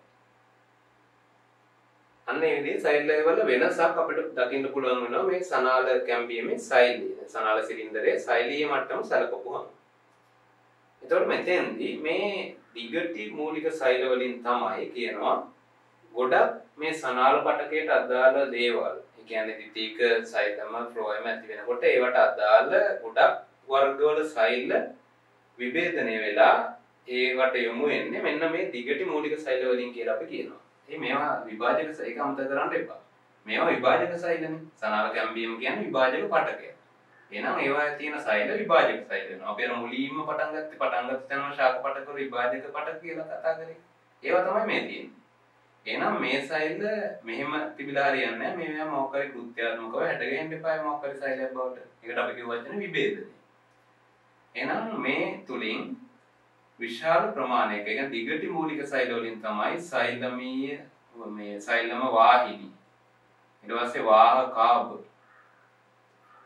අන්න ඒ විදිහේ සෛල වල වෙනසක් අපිට දකින්න පුළුවන් වෙනවා මේ සනාල කැම්බියමේ සෛලීය. සනාල සිලින්ඩරයේ සෛලීය මට්ටම සැලකපුවම. එතකොට මෙතෙන්දී මේ දිගටි මූලික සෛල වලින් තමයි කියනවා ගොඩක් මේ සනාල පටකයට අදාළ දේවල්. ඒ කියන්නේ ද්විතීක සෛලම ෆ්ලෝයම ඇති වෙනකොට ඒවට අදාළ ගොඩක් වර්ගවල සෛල විභේදනය වෙලා ඒවට යොමු වෙන්නේ මෙන්න මේ දිගටි මූලික සෛල වලින් කියලා අපි කියනවා. ඒ මේවා විභාජක සෛල අමතක කරන්න එපා. මේවා විභාජක සෛලනේ. සනාල කැම්බියම කියන්නේ විභාජක පටකය. එහෙනම් ඒවා තියෙන සෛල විභාජක සෛල වෙනවා. අපි අර මුලින්ම පටන් ගත්තේ පටන් ගත්ත තැනම ශාක පටක විභාජක පටක කියලා කතා කරේ. ඒවා තමයි මේ තියෙන්නේ. එහෙනම් මේ සෛල මෙහෙම තිබිලා හරියන්නේ නැහැ. මේවා මොකක් හරි කෘත්‍යාත්මකව හැඩගෙන්න එපා මොකක් හරි සෛලයක් බවට. ඒකට අපි කියව වචන විභේදනය. එහෙනම් මේ තුලින් විශාල ප්‍රමාණයක يعني දිගටි මූලික සෛල වලින් තමයි සෛලමීය මේ සෛලම වාහිනී ඊට පස්සේ වාහකාභ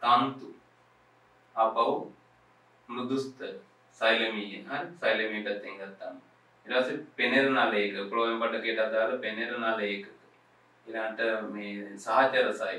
තන්තු ආපහු මෘදුස්තර සෛලමීය හරි සෛලමීය පැත්තෙන් ගත්තාම ඊට පස්සේ පෙනෙර නලයක ෆ්ලෝයම් පටකයට අදාළ පෙනෙර නලයක ඊළඟට මේ සහචර සෛල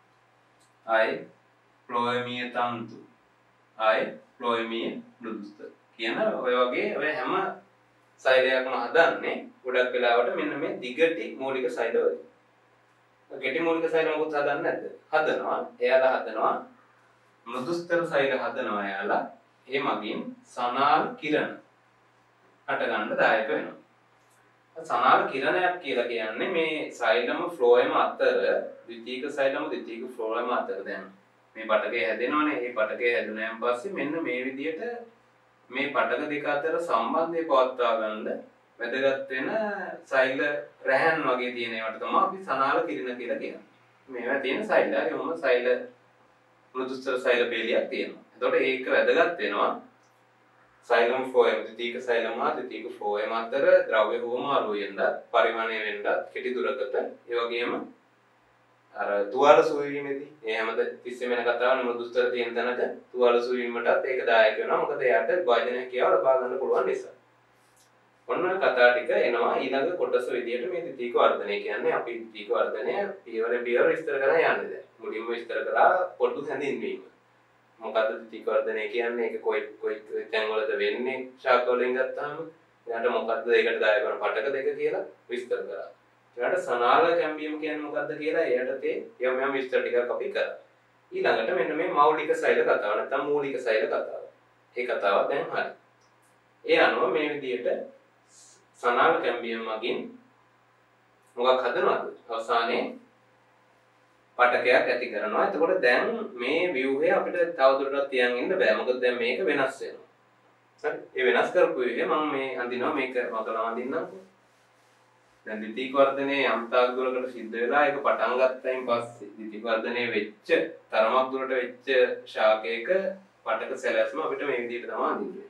ආයේ ෆ්ලෝයමීය තන්තු ආයේ ෆ්ලෝයමීය මෘදුස්තර කියන ඔය වගේ ඔය හැම සෛලයක්ම හදන්නේ ගොඩක් වෙලාවට මෙන්න මේ දිගටි මූලික සෛල වලින්. ගැටි මූලික සෛල මොකද හදන්නේ නැද්ද? හදනවා. එයාලා හදනවා මෘදුස්තර සෛල හදනවා එයාලා. ඒ මගින් සනාල කිරණ හට ගන්න දායක වෙනවා. සනාල කිරණයක් කියලා කියන්නේ මේ සෛලම ෆ්ලෝයම අතර ද්විතීක සෛලම ද්විතීක ෆ්ලෝයම අතර දැන් මේ පටකේ හැදෙනවනේ. මේ පටකේ හැදුනයන් පස්සේ මෙන්න මේ විදිහට මේ පටක දෙක අතර සම්බන්ධය පවත්වා ගන්න වැදගත් වෙන සෛල රැහන් වගේ තියෙන ඒවට තමයි අපි සනාල කිරණ කියලා කියන්නේ. මේවා තියෙන සෛල හරි මොම සෛල මෘදුස්තර සෛල පේලියක් තියෙනවා. එතකොට ඒක වැදගත් වෙනවා සෛලම් ෆ්ලෝයම් ද්විතීක සෛලම හා ද්විතීක ෆ්ලෝයම් අතර ද්‍රව්‍ය හුවමාරු වෙනද පරිමාණය වෙනද කෙටි දුරකට ඒ වගේම අර තුවාල සුවීමේදී ඒ හැමද තිස්සෙම වෙන කතාවනේ මෘදුස්තර තියෙන තැනක තුවාල සුවීමටත් ඒක දායක වෙනවා. මොකද එයාට වාජනය කියාව ලබා ගන්න පුළුවන් නිසා. ඔන්න ඔය කතා ටික එනවා ඊළඟ කොටස විදියට මේ ද්විතීක වර්ධනය කියන්නේ අපි ද්විතීක වර්ධනය පියවරෙන් පියවර විස්තර කරලා යන්නේ දැන්. මුලින්ම විස්තර කරා පොඩු හැඳින්වීම. මොකද්ද ද්විතීක වර්ධනය කියන්නේ? ඒක කොයි කොයි තැන්වලද වෙන්නේ? ශාක වලින් ගත්තාම ඊට මොකද්ද ඒකට දායක වෙන පටක දෙක කියලා විස්තර කරා. ඊට සනාල කැම්බියම් කියන්නේ මොකද්ද කියලා එයාට තේ යම් යම් විස්තර ටිකක් අපි කරා. ඊළඟට මෙන්න මේ මෞලික සෛල කතාව නැත්නම් මූලික සෛල කතාව. ඒ කතාව දැන් හරි. ඒ අනුව මේ විදිහට සනාල කැම්බියම් මගින් මොකක් හදනවද? අවසානයේ පටකයක් ඇති කරනවා. එතකොට දැන් මේ ව්‍යුහය අපිට තවදුරටත් තියන් ඉන්න බෑ. මොකද දැන් මේක වෙනස් වෙනවා. හරි. ඒ වෙනස් කරපු විදිහ මම මේ අඳිනවා මේක මතලා අඳින්නම්කෝ. දැන් ද්විතීක වර්ධනයේ යම් තාක් දුරකට සිද්ධ වෙලා ඒක පටන් ගත්තයින් පස්සේ ද්විතීක වර්ධනයේ වෙච්ච තරමක් දුරට වෙච්ච ශාකයක පටක සැලැස්ම අපිට මේ විදිහට තමයි අඳින්නේ.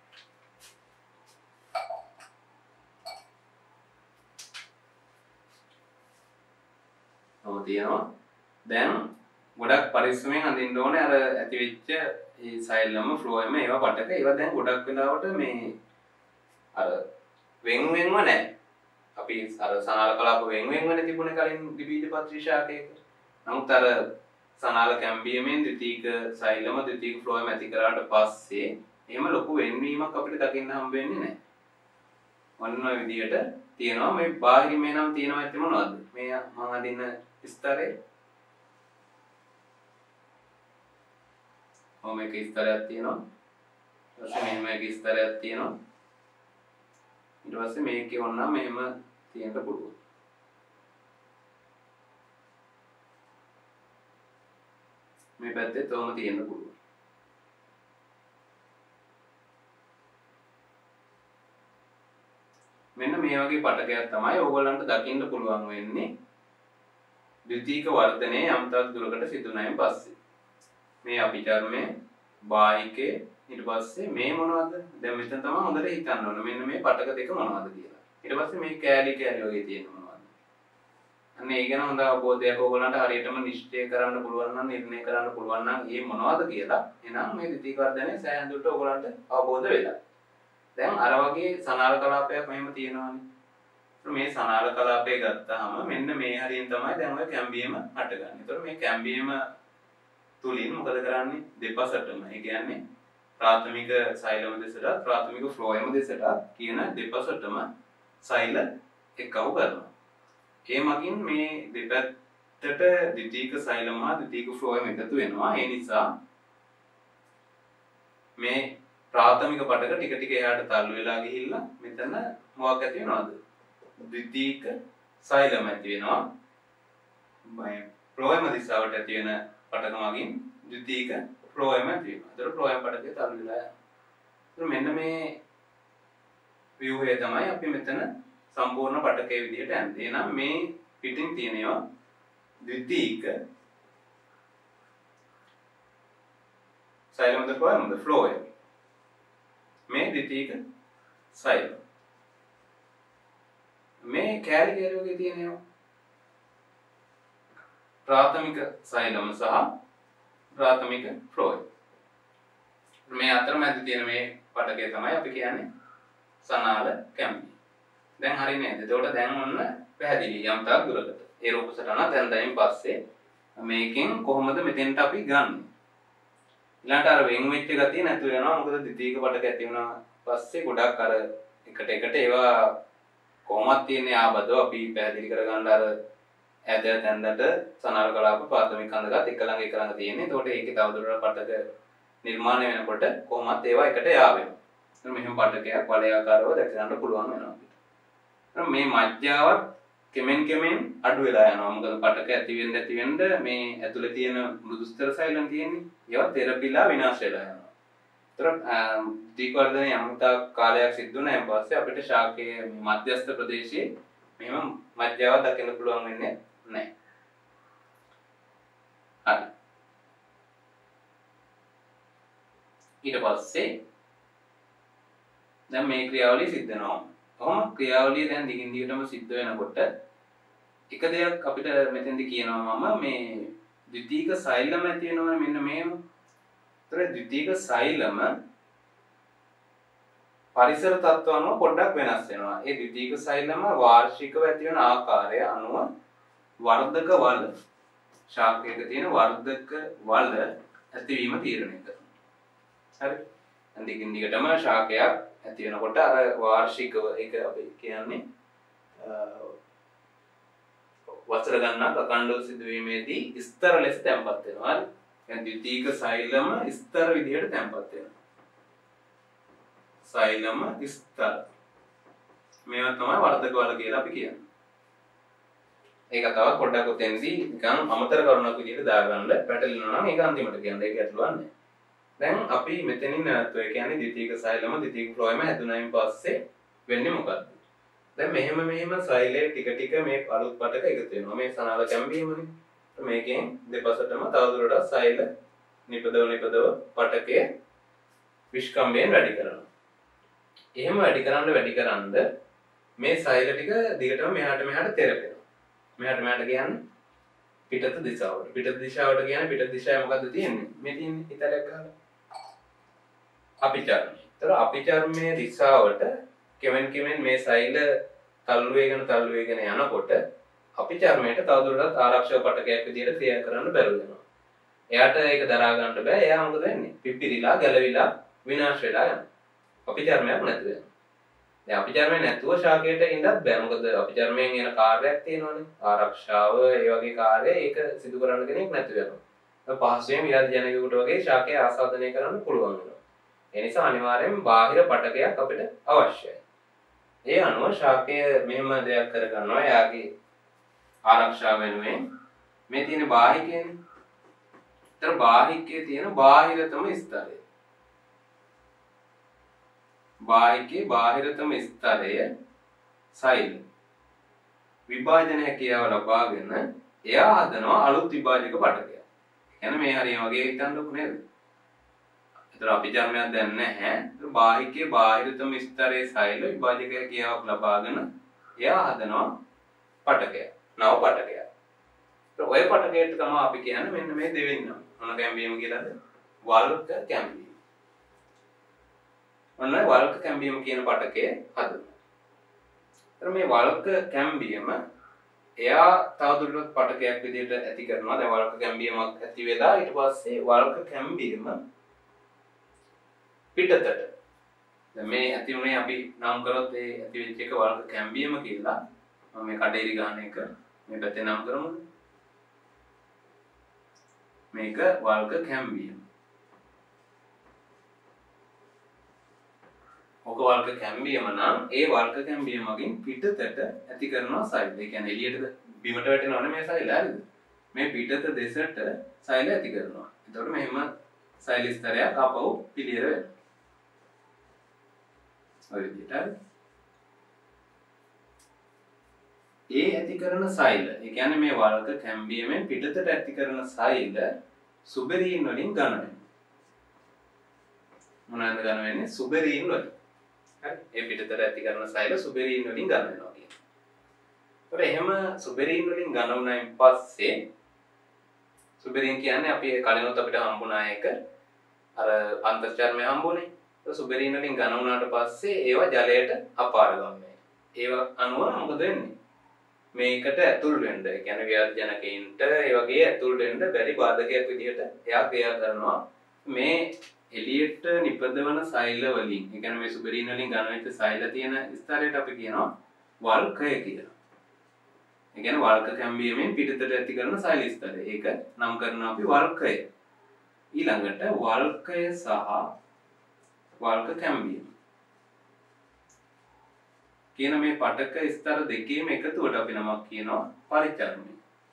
තියෙනවා. දැන් ගොඩක් පරිස්සමෙන් අඳින්න ඕනේ අර ඇති වෙච්ච ඒ සෛලම ෆ්ලෝයම ඒවා පටක ඒවා දැන් ගොඩක් වෙලාවට මේ අර වෙන් වෙන්ව නැහැ. අපි අර සනාල කලාප වෙන් වෙන්වනේ තිබුණේ කලින් ද්විබීජපත්‍රී ශාකයක. නමුත් අර සනාල කැම්බියමෙන් ද්විතීක සෛලම ද්විතීක ෆ්ලෝයම ඇති කරාට පස්සේ එහෙම ලොකු වෙන්වීමක් අපිට දකින්න හම්බ වෙන්නේ නැහැ. ඔන්න ඔය විදිහට තියෙනවා මේ බාහිරින් නම් තියෙනවා ඇත්තේ මොනවද? මේ මම අඳින්න ස්තරේ ඔහොම එක ස්තරයක් තියෙනවා. ඊට පස්සේ මෙහෙම එක ස්තරයක් තියෙනවා. ඊට පස්සේ මේකේ වුණා මෙහෙම තියෙන්න පුළුවන්. මේ පැත්තේ තෝම තියෙන්න පුළුවන්. මෙන්න මේ වගේ පටකයක් තමයි ඕගොල්ලන්ට දකින්න පුළුවන් වෙන්නේ ද්විතීක වර්ධනයේ යම්තාක් දුරකට සිදුනයින් පස්සේ. මේ අභිධර්මයේ බාහිකේ ඊට පස්සේ මේ මොනවද? දැන් මෙතන තමයි හොඳට හිතන්න ඕන. මෙන්න මේ පටක දෙක මොනවද කියලා. ඊට පස්සේ මේ කෑලි කෑලි වගේ තියෙන මොනවද? අන්න ඒ ගැන හොඳ අවබෝධයක් ඕගොල්ලන්ට හරියටම නිශ්චය කරන්න පුළුවන් නම් නිර්ණය කරන්න පුළුවන් නම් මේ මොනවද කියලා එහෙනම් මේ ද්විතීක වර්ධනයේ සෑහෙන දුරට ඕගොල්ලන්ට අවබෝධ වෙලා. දැන් අර වගේ සනාල කලාපයක් මෙහෙම තියෙනවානේ. මේ සනාල කලාපය ගත්තාම මෙන්න මේ හරියෙන් තමයි දැන් ඔය කැම්බියම හටගන්නේ. ඒතකොට මේ කැම්බියම තුලින් මොකද කරන්නේ? දෙපසටම. ඒ කියන්නේ ප්‍රාථමික සෛලම දෙසට ප්‍රාථමික ෆ්ලෝයම දෙසට කියන දෙපසටම සෛල එක්කව කරනවා. ඒ මගින් මේ දෙපැත්තට ද්විතීක සෛලම හා ද්විතීක ෆ්ලෝයම එකතු වෙනවා. ඒ නිසා මේ ප්‍රාථමික පටක ටික ටික එහාට තල්ලු වෙලා ගිහිල්ලා මෙතන මොකක් ඇති වෙනවද? ද්විතීක සෛලම ඇති වෙනවා. මේ ෆ්ලෝයම දිශාවට ඇති වෙන පටක මගින් ද්විතීක ෆ්ලෝයම ඇති වෙනවා. ඒතර ෆ්ලෝයම පටකේ තල්ලු වෙලා යනවා. ඒතර මෙන්න මේ ව්‍යුහය තමයි අපි මෙතන සම්පූර්ණ පටකයේ විදිහට යන්නේ. එහෙනම් මේ පිටින් තියෙනවා ද්විතීක සෛලමද ෆ්ලෝයමද ෆ්ලෝයම. මේ ද්විතීක සෛල. මේ කැලි කැලි වගේ තියෙනවා. ප්‍රාථමික සෛලම සහ ප්‍රාථමික ෆ්ලෝය. මේ අතරමැද තියෙන මේ පටකය තමයි අපි කියන්නේ සනාල කැම්බියම්. දැන් හරි නේද? එතකොට දැන් ඔන්න පැහැදිලි යම් තාක් දුරකට. ඒ රූප සටහන දැන් දැන් පස්සේ මේකෙන් කොහොමද මෙතෙන්ට අපි ගන්නෙ? ඊළඟට අර වෙන් වෙච්ච ගතිය නැතු වෙනවා. මොකද ද්විතීයික පටක ඇති වුණා පස්සේ ගොඩක් අර එකට එකට ඒවා කොහොමද තියෙන්නේ ආබදව අපි පැහැදිලි කරගන්න අර ඇද තැන්දට සනාල කලාප ප්‍රාථමික අන්දගත් එක ළඟ එක ළඟ තියෙන්නේ. එතකොට ඒකේ තවදුරටත් පටක නිර්මාණය වෙනකොට කොහොමත් ඒවා එකට යාවෙනවා. එතන මෙහෙම පටකයක් වලයාකාරව දැක ගන්න පුළුවන් වෙනවා අපිට. එතන මේ මැජ්ජාවත් කෙමෙන් කෙමෙන් අඩු වෙලා යනවා. මොකද පටක ඇති වෙන්න ඇති වෙන්න මේ ඇතුලේ තියෙන මෘදුස්තර සෛලම් තියෙන්නේ. ඒවා තෙරපිලා විනාශ වෙලා යනවා. එතන දීකවර්ධනයේ යම්තා කාලයක් සිද්ධ වුණාන් පස්සේ අපිට ශාකයේ මධ්‍යස්ථ ප්‍රදේශයේ මෙහෙම මැජ්ජාව දකින්න පුළුවන් වෙන්නේ නැහැ. හරි. ඊට පස්සේ දැන් මේ ක්‍රියාවලිය සිද්ධ වෙනවා. කොහොම ක්‍රියාවලිය දැන් දිගින් දිගටම සිද්ධ වෙනකොට එක දෙයක් අපිට මෙතෙන්දි කියනවා මම මේ ද්විතීයික සෛලම ඇති වෙනවනේ මෙන්න මේම. ඒතර ද්විතීයික සෛලම පරිසර තත්ත්ව අනුව පොඩ්ඩක් වෙනස් වෙනවා. ඒ ද්විතීයික සෛලම වාර්ෂිකව ඇති වෙන ආකාරය අනුව වර්ධක වල ශාකයක තියෙන වර්ධක වල ඇතිවීම තීරණය කරනවා. හරි. දිගින් දිගටම ශාකයක් ඇති වෙනකොට අර වාර්ෂිකව ඒක අපි කියන්නේ වසර ගණනක් අකණ්ඩව සිදුවීමේදී ස්තර ලෙස තැන්පත් වෙනවා. හරි. දැන් ද්විතීයික සෛලම ස්තර විදිහට තැන්පත් වෙනවා. සෛලම ස්තර. මේවා තමයි වර්ධක වල කියලා අපි කියන්නේ. ඒක තව පොඩ්ඩක් උතෙන්දී නිකන් අමතර කරුණක් විදිහට දාගන්න පැටලෙනවා නම් ඒක අන්තිමට කියන්නේ ඒක ඇතුළු වන්නේ. දැන් අපි මෙතනින් නැත්නම් ඒ කියන්නේ ද්විතීයික සෛලම ද්විතීයික ෆ්ලෝයම හැදුනායින් පස්සේ වෙන්නේ මොකද්ද? දැන් මෙහෙම මෙහෙම සෛලයේ ටික ටික මේ අලුත් පටක එකතු වෙනවා. මේ සනාල කැම්බියමනේ. මේකෙන් දෙපසටම තවදුරටත් සෛල නිපදව නිපදව පටකයේ විස්කම්භයෙන් වැඩි කරනවා. එහෙම වැඩි කරන්න වැඩි කරන්න මේ සෛල ටික දිගටම මෙහාට මෙහාට තෙරපෙනවා. මෙහාට මෙහාට කියන්නේ පිටත දිශාවට. පිටත දිශාවට කියන්නේ පිටත දිශාවේ මොකද්ද තියෙන්නේ? මේ තියෙන්නේ ඉතලයක් ගහලා. අපිචර්මය. ඒතර අපිචර්මයේ දිශාවට කෙමෙන් කෙමෙන් මේ සෛල තල්ලු වේගන තල්ලු වේගන යනකොට අපිචර්මයට තවදුරටත් ආරක්ෂක පටකයක් විදිහට ක්‍රියා කරන්න බැරුව වෙනවා. එයාට ඒක දරා ගන්න බෑ. එයා මොකද වෙන්නේ? පිපිරිලා, ගැලවිලා, විනාශ වෙලා යනවා. අපිචර්මයක් නැති වෙනවා. දැන් අපිචර්මය නැතුව ශාකයට ඉඳත් බෑ. මොකද අපිචර්මයෙන් එන කාර්යයක් තියෙනවානේ. ආරක්ෂාව, ඒ වගේ කාර්ය ඒක සිදු කරන්න කෙනෙක් නැති වෙනවා. ඒක පහසුවෙන් විරාජ ජනකයෙකුට වගේ ශාකය ආසාදනය කරන්න පුළුවන් වෙනවා. ඒ නිසා අනිවාර්යයෙන්ම බාහිර පටකයක් අපිට අවශ්‍යයි. ඒ අනුව ශාකය මෙහෙම දෙයක් කර ගන්නවා. එයාගේ ආරක්ෂාව වෙනුවෙන් මේ තියෙන බාහිකයනේ. ඒතර බාහිකයේ තියෙන බාහිරතම ස්තරය. බාහිකේ බාහිරතම ස්තරය සෛල විභාජන හැකියාව ලබාගෙන එයා හදනවා අලුත් විභාජක පටකයක්. يعني මේ හරිය වගේ හිතන්නකො නේද? ඒතර අපිචර්මයක් දැන් නැහැ. ඒතර බාහිකේ බාහිරතම ස්තරයේ සෛල විභාජක හැකියාවක් ලබාගෙන එයා හදනවා පටකයක්. නව පටකයක්. ඒතර ඔය පටකයට තමයි අපි කියන්නේ මෙන්න මේ දෙවෙනිම. මොන කැම්බියම කියලාද? වල්ක කැම්බියම. ඔන්න වල්ක කැම්බියම කියන පටකය හදනවා. ඒතර මේ වල්ක කැම්බියම එයා තවදුරටත් පටකයක් විදිහට ඇති කරනවා. දැන් වල්ක කැම්බියමක් ඇති වෙලා ඊට පස්සේ වල්ක කැම්බියම පිටතට. දැන් මේ ඇති උනේ අපි නම් කරොත් ඒ ඇති වෙච්ච එක වල්ක කැම්බියම කියලා. මම මේ කඩේරි ගන්න එක මේ පැත්තේ නම් කරමුද? මේක වල්ක කැම්බියම. ඔක වල්ක කැම්බියම නම් ඒ වල්ක කැම්බියමකින් පිටතට ඇති කරනවා සෛල. ඒ කියන්නේ එළියට බිමට වැටෙනවනේ මේ සෛල හරිද? මේ පිටත දෙසට සෛල ඇති කරනවා. එතකොට මෙහෙම සෛල ස්තරයක් ආපහු පිළියෙල වෙනවා. ඔය විදිහට හරි. ඒ ඇති කරන සෛල, ඒ කියන්නේ මේ වල්ක කැම්බියමෙන් පිටතට ඇති කරන සෛල සුබෙරීන් වලින් ඝන වෙනවා. මොනවාද ඝන වෙන්නේ? සුබෙරීන් වලින්. හරි. ඒ පිටතට ඇති කරන සෛල සුබෙරීන් වලින් ඝන වෙනවා කියන්නේ. ඒතර එහෙම සුබෙරීන් වලින් ඝන වුණායින් පස්සේ සුබෙරින් කියන්නේ අපි කලිනුත් අපිට හම්බුණා එක අර අන්තර්චර්මය හම්බුනේ. ඒ සුබෙරින් වලින් ඝන වුණාට පස්සේ ඒවා ජලයට අපාරගම්මයි. ඒවා අනුව මොකද වෙන්නේ? මේකට ඇතුල් වෙන්න. ඒ කියන්නේ ව්‍යාජනකයින්ට ඒ වගේ ඇතුල් වෙන්න බැරි බාධකයක් විදිහට එයා ක්‍රියා කරනවා. මේ එළියට නිපදවන සෛල වලින්, ඒ කියන්නේ මේ සුබෙරින් වලින් ඝන වෙච්ච සෛල තියෙන ස්තරයට අපි කියනවා වල්කය කියලා. ඒ කියන්නේ වල්ක කැම්බියමෙන් පිටතට ඇති කරන සෛල ස්තරය. ඒක නම් කරනවා අපි වල්කය. ඊළඟට වල්කය සහ වල්ක කැම්බියම කියන මේ පටක ස්තර දෙකේම එකතුවට අපි නමක් කියනවා පරිචර්මය.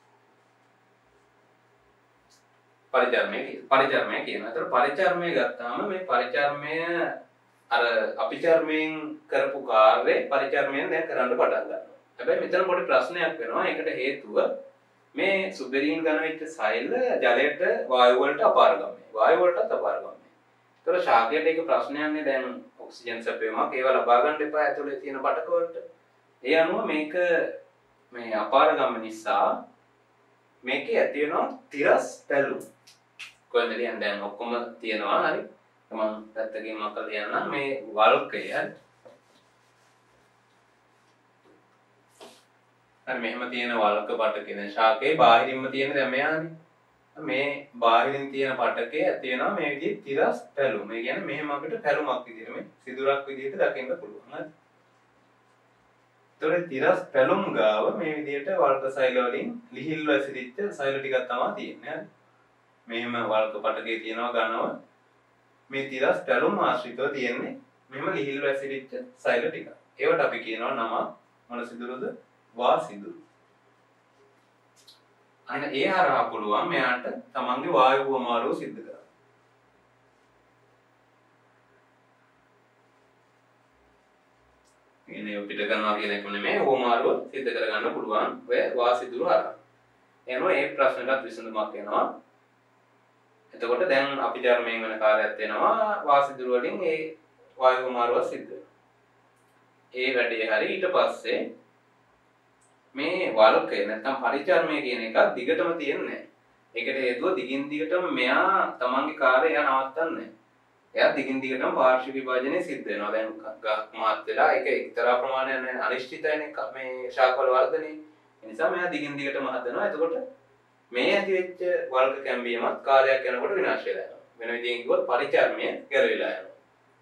පරිචර්මය පරිචර්මය කියනවා. ඒතර පරිචර්මය ගත්තාම මේ පරිචර්මය අර අපිචර්මයෙන් කරපු කාර්යය පරිචර්මයෙන් දැන් කරන්න පටන් ගන්නවා. හැබැයි මෙතන පොඩි ප්‍රශ්නයක් වෙනවා. ඒකට හේතුව මේ සුබෙරින් ඝන වෙච්ච සෛල ජලයට වායු වලට අපාරගාමී. වායු වලටත් අපාරගාමී. ඒතර ශාකයට ඒක ප්‍රශ්නයක් නේ. දැන් ඔක්සිජන් සැපයීමක් ඒවා ලබා ගන්න එපා ඇතුලේ තියෙන පටක වලට. ඒ අනුව මේක මේ අපාරගාම නිසා මේකේ ඇති වෙනවා තිරස් පැලුම්. කොහෙන්ද කියන්නේ දැන් ඔක්කොම තියෙනවා හරි. මම පැත්තකින් මම කළ යන්න මේ වල්කය හරි මෙහෙම තියෙන වල්ක පටකේ දැන් ශාකේ බාහිරින්ම තියෙන දැන් මෙයානේ. මේ බාහිරින් තියෙන පටකේ ඇති වෙනවා මේ විදිහේ තිරස් පැලුම්. ඒ කියන්නේ මෙහෙම අපිට පැලුමක් විදිහට මේ සිදුරක් විදිහට දකින්න පුළුවන්. හරි. ඒතකොට තිරස් පැලුම් ගාව මේ විදිහට වල්ක සෛල වලින් ලිහිල්ව ඇසිරිච්ච සෛල ටිකක් තමයි තියෙන්නේ. හරි. මෙහෙම වල්ක පටකේ තියෙනවා ඝනව මේ තිරස් පැලුම් ආශ්‍රිතව තියෙන්නේ මෙහෙම ලිහිල්ව ඇසිරිච්ච සෛල ටික. ඒවට අපි කියනවා නම මොන සිදුරුද? වා සිදුරු. අන්න ඒ හරහා පුළුවන් මෙයාට තමන්ගේ වායු වමාරුව සිද්ධ කරන්න. ඉන්නේ පිට කරනවා කියන එක නෙමෙයි වමාරුව සිද්ධ කරගන්න පුළුවන් ඔය වා සිදුරු හරහා. එනවා මේ ප්‍රශ්නකට විසඳුමක් එනවා. එතකොට දැන් අපි ධර්මයෙන් වෙන කාර්යයක් වෙනවා වා සිදුරු වලින් ඒ වායු වමාරුව සිද්ධ වෙනවා. ඒ වැඩේ හරි ඊට පස්සේ මේ වල්කය නැත්නම් පරිචර්මය කියන එක දිගටම තියෙන්නේ නැහැ. ඒකට හේතුව දිගින් දිගටම මෙයා තමන්ගේ කාර්යය නවත්තන්නේ. එයා දිගින් දිගටම පාර්ශ්ව විභාජනය සිද්ධ වෙනවා. දැන් මාත් වෙලා ඒක එක්තරා ප්‍රමාණයක් නැහැ අනිශ්චිතයිනේ මේ ශාකවල වර්ධනය. ඒ නිසා මෙයා දිගින් දිගටම හදනවා. එතකොට මේ ඇති වෙච්ච වල්ක කැම්බියමත් කාර්යයක් යනකොට විනාශ වෙලා යනවා. වෙන විදිහෙන් කිව්වොත් පරිචර්මය ගැලවිලා යනවා.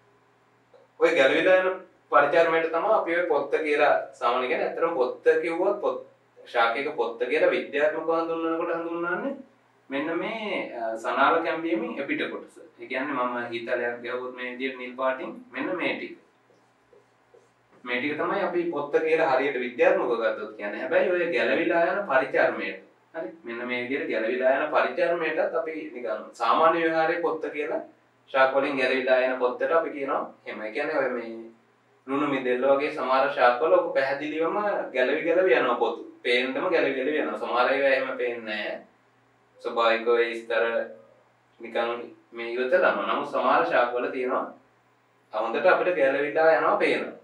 ඔය ගැලවිලා යන පරිචර්මයට තමයි අපි ඔය පොත්ත කියලා සාමාන්‍ය කියන්නේ අතරම පොත්ත කිව්වොත් පොත් ශාකයක පොත්ත කියලා විද්‍යාත්මකව හඳුන්වනකොට හඳුන්වන්නේ මෙන්න මේ සනාල කැම්බියමින් එපිට කොටස. ඒ කියන්නේ මම ඊතලයක් ගහුවොත් මේ විදිහට නිල් පාටින් මෙන්න මේ ටික. මේ ටික තමයි අපි පොත්ත කියලා හරියට විද්‍යාත්මකව ගත්තොත් කියන්නේ. හැබැයි ඔය ගැලවිලා යන පරිචර්මයට. හරි මෙන්න මේ විදිහට ගැලවිලා යන පරිචර්මයටත් අපි නිකන් සාමාන්‍ය ව්‍යවහාරයේ පොත්ත කියලා ශාක වලින් ගැලවිලා යන පොත්තට අපි කියනවා එහෙම. ඒ කියන්නේ ඔය මේ ලුණු මිදෙල්ල වගේ සමහර ශාකවල ඔක පැහැදිලිවම ගැලවි ගැලවි යනවා පොතු. පේන්නම ගැලවි ගැලවි යනවා. සමහර ඒවා එහෙම පේන්නේ නැහැ. ස්වභාවිකව ඒ ස්තර නිකන් මේ ඉවතලම. නමුත් සමහර ශාකවල තියෙනවා හොඳට අපිට ගැලවිලා යනවා පේනවා.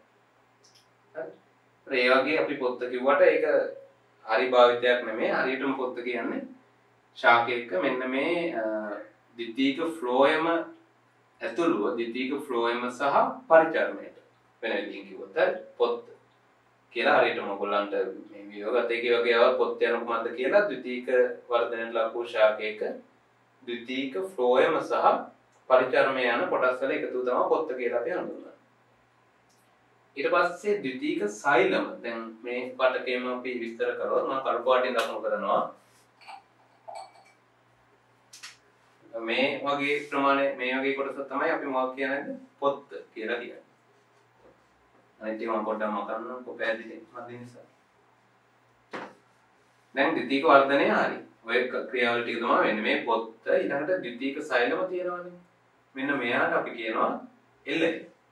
හරි. ඒ වගේ අපි පොත්ත කිව්වට ඒක හරි භාවිතයක් නෙමෙයි. හරියටම පොත්ත කියන්නේ ශාකයක මෙන්න මේ ද්විතීක ෆ්ලෝයම ඇතුළුව ද්විතීක ෆ්ලෝයම සහ පරිචර්මයට වෙන විදිහකින් කිව්වොත් පොත් කියලා හරියටම ඔයගොල්ලන්ට මේ වියෝගත එකේ වගේ ආව පොත් යන කොහොමද කියලා ද්විතීක වර්ධනයට ලක් වූ ශාකයක ද්විතීක ෆ්ලෝයම සහ පරිචර්මය යන කොටස් වල එකතු තමයි පොත් කියලා අපි හඳුන්වන්නේ. ඊට පස්සේ ද්විතීක සෛලම දැන් මේ පටකේම අපි විස්තර කරනවා. මම කළු පාටින් දක්වමු කරනවා. මේ වගේ ප්‍රමාණය මේ වගේ කොටස තමයි අපි මොකක් කියන්නේ පොත් කියලා කියන්නේ. අනිත් එක මම පොඩ්ඩක් මකන්න කොපෑදිලි මැද නිසා. දැන් ද්විතීක වර්ධනය හරි. ඔය ක්‍රියාවලිය ටික තමයි වෙන්නේ. මේ පොත් ඊළඟට ද්විතීක සෛලම තියෙනවානේ. මෙන්න මෙයාට අපි කියනවා එල්ලේ.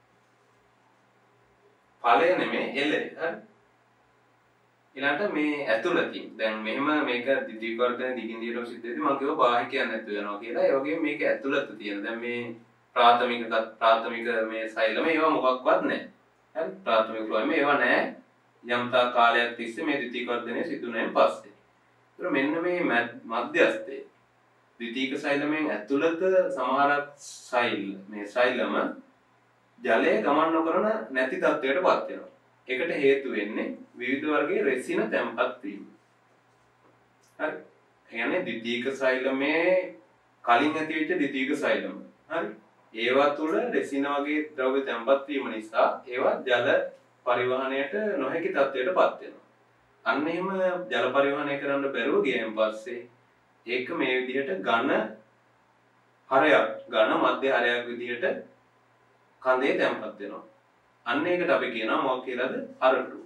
ඵලය නෙමෙයි එල්ලේ. හරි. ඊළඟට මේ ඇතුළතින් දැන් මෙහෙම මේක ද්විතීක වර්ධනය දිගින් දිගටම සිද්ධ වෙද්දී මම කිව්වා බාහිකයක් නැතු වෙනවා කියලා. ඒ වගේම මේක ඇතුළත තියෙන. දැන් මේ ප්‍රාථමික ප්‍රාථමික මේ සෛලම ඒවා මොකක්වත් නැහැ. හරි ප්‍රාථමික ෆ්ලෝයම ඒවා නැහැ. යම්තා කාලයක් තිස්සේ මේ ද්විතීක වර්ධනය සිදු වෙනන් පස්සේ. ඒතර මෙන්න මේ මධ්‍යස්ථයේ ද්විතීක සෛලමෙන් ඇතුළත සමහරක් සෛල මේ සෛලම ජලය ගමන් නොකරන නැති තත්ත්වයකට පත් වෙනවා. ඒකට හේතු වෙන්නේ විවිධ වර්ගයේ රෙසින තැම්පත් වීම. හරි. ඒ කියන්නේ ද්විතීක සෛලමේ කලින් ඇති වෙච්ච ද්විතීක සෛලම. හරි. ඒවා තුල රෙසින වගේ ද්‍රව්‍ය තැම්පත් වීම නිසා ඒවා ජල පරිවහණයට නොහැකි තත්ත්වයකට පත් වෙනවා. අන්න එහෙම ජල පරිවහණය කරන්න බැරුව ගියන් පස්සේ ඒක මේ විදිහට ඝන හරයක් ඝන මධ්‍ය හරයක් විදිහට කඳේ තැම්පත් වෙනවා. අන්න ඒකට අපි කියනවා මොකක් කියලාද? අරටු.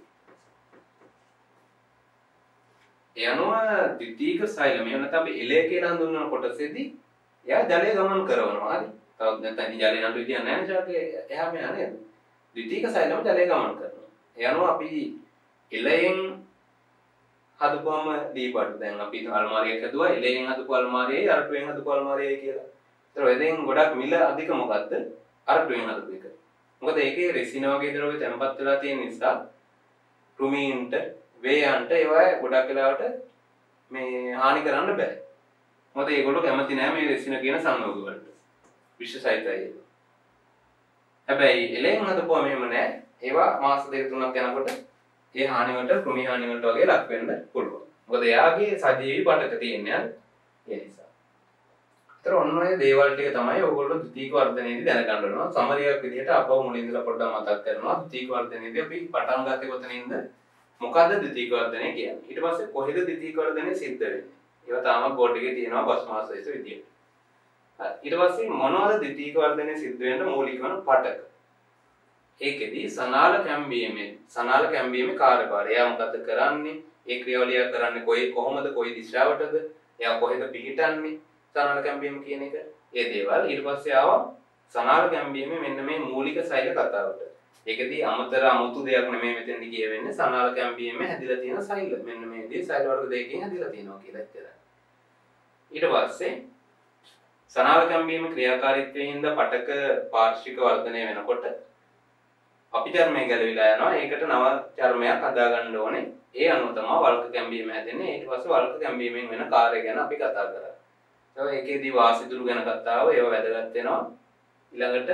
ඒ අනුව ද්විතීක සෛලම එහෙම නැත්නම් අපි එලය කියලා හඳුන්වන කොටසේදී එයා ජලය ගමන් කරනවා. හරි. තවත් නැත්නම් ජලය නඩු විදියක් නැහැ නේ ශාකේ එහා මෙහා නේද? ද්විතීක සෛලම ජලය ගමන් කරනවා. ඒ අනුව අපි එලයෙන් හදපුවම දීපඩු දැන් අපි අල්මාරියක් හදුවා එලයෙන් හදපු අල්මාරියයි අරටුවෙන් හදපු අල්මාරියයි කියලා. ඒතර එදෙන් ගොඩක් මිල අධික මොකද්ද? අරටුවෙන් හදපු එක. මොකද ඒකේ රෙසින වගේ ද්‍රව්‍ය තැම්පත් වෙලා තියෙන නිසා කෘමීන්ට වේයන්ට ඒවා ගොඩක් වෙලාවට මේ හානි කරන්න බෑ. මොකද ඒගොල්ලෝ කැමති නෑ මේ රෙසින කියන සංයෝග වලට. විශේෂයිතයි ඒක. හැබැයි එලෙන් හදපුවා මෙහෙම නෑ. ඒවා මාස දෙක තුනක් යනකොට ඒ හානි වලට කෘමි හානි වලට වගේ ලක් වෙන්න පුළුවන්. මොකද එයාගේ සජීවී පටක තියෙන්නේ ඒ නිසා. ඒතර ඔන්න ඔය දේවල් ටික තමයි ඔයගොල්ලෝ ද්විතීක වර්ධනයේදී දැනගන්න ඕනවා. සමරියක් විදිහට අපව මුලින් ඉඳලා පොඩ්ඩක් මතක් කරනවා. ද්විතීක වර්ධනයේදී අපි පටන් ගත්තේ කොතනින්ද? මොකද්ද ද්විතීක වර්ධනය කියන්නේ? ඊට පස්සේ කොහෙද ද්විතීක වර්ධනය සිද්ධ වෙන්නේ? ඒවා තාම බෝඩ් එකේ තියෙනවා බස්මාසයිස විදියට. හරි. ඊට පස්සේ මොනවද ද්විතීක වර්ධනය සිද්ධ වෙන්න මූලික වන පටක? ඒකෙදී සනාල කැම්බීමේ සනාල කැම්බීමේ කාර්යභාරය. එයා මොකද කරන්නේ? ඒ ක්‍රියාවලිය කරන්නේ කොයි කොහොමද කොයි දිශාවටද? එයා කොහෙද පිහිටන්නේ? සනාල කැම්බීම කියන එක. ඒ දේවල් ඊට පස්සේ ආවා සනාල කැම්බීමේ මෙන්න මේ මූලික සෛල කතාවට. ඒකෙදී අමතර අමුතු දෙයක් නෙමෙයි මෙතෙන්දි කියවෙන්නේ සනාල කැම්බීමේ හැදිලා තියෙන සෛල. මෙන්න මේ දේ සෛල වර්ග දෙකකින් හැදිලා තියෙනවා කියලා එච්චරයි. ඊට පස්සේ සනාල කැම්බීම ක්‍රියාකාරීත්වයෙන් හින්දා පටක පාර්ශ්වික වර්ධනය වෙනකොට අපි චර්මය ගැලවිලා යනවා. ඒකට නව චර්මයක් හදා ගන්න ඕනේ. ඒ අනුව තමයි වල්ක කැම්බීම හැදෙන්නේ. ඊට පස්සේ වල්ක කැම්බීමෙන් වෙන කාර්ය ගැන අපි කතා කරා. ඒ ඒකේදී වාසිදුරු ගැන කතාව ඒව වැදගත් වෙනවා. ඊළඟට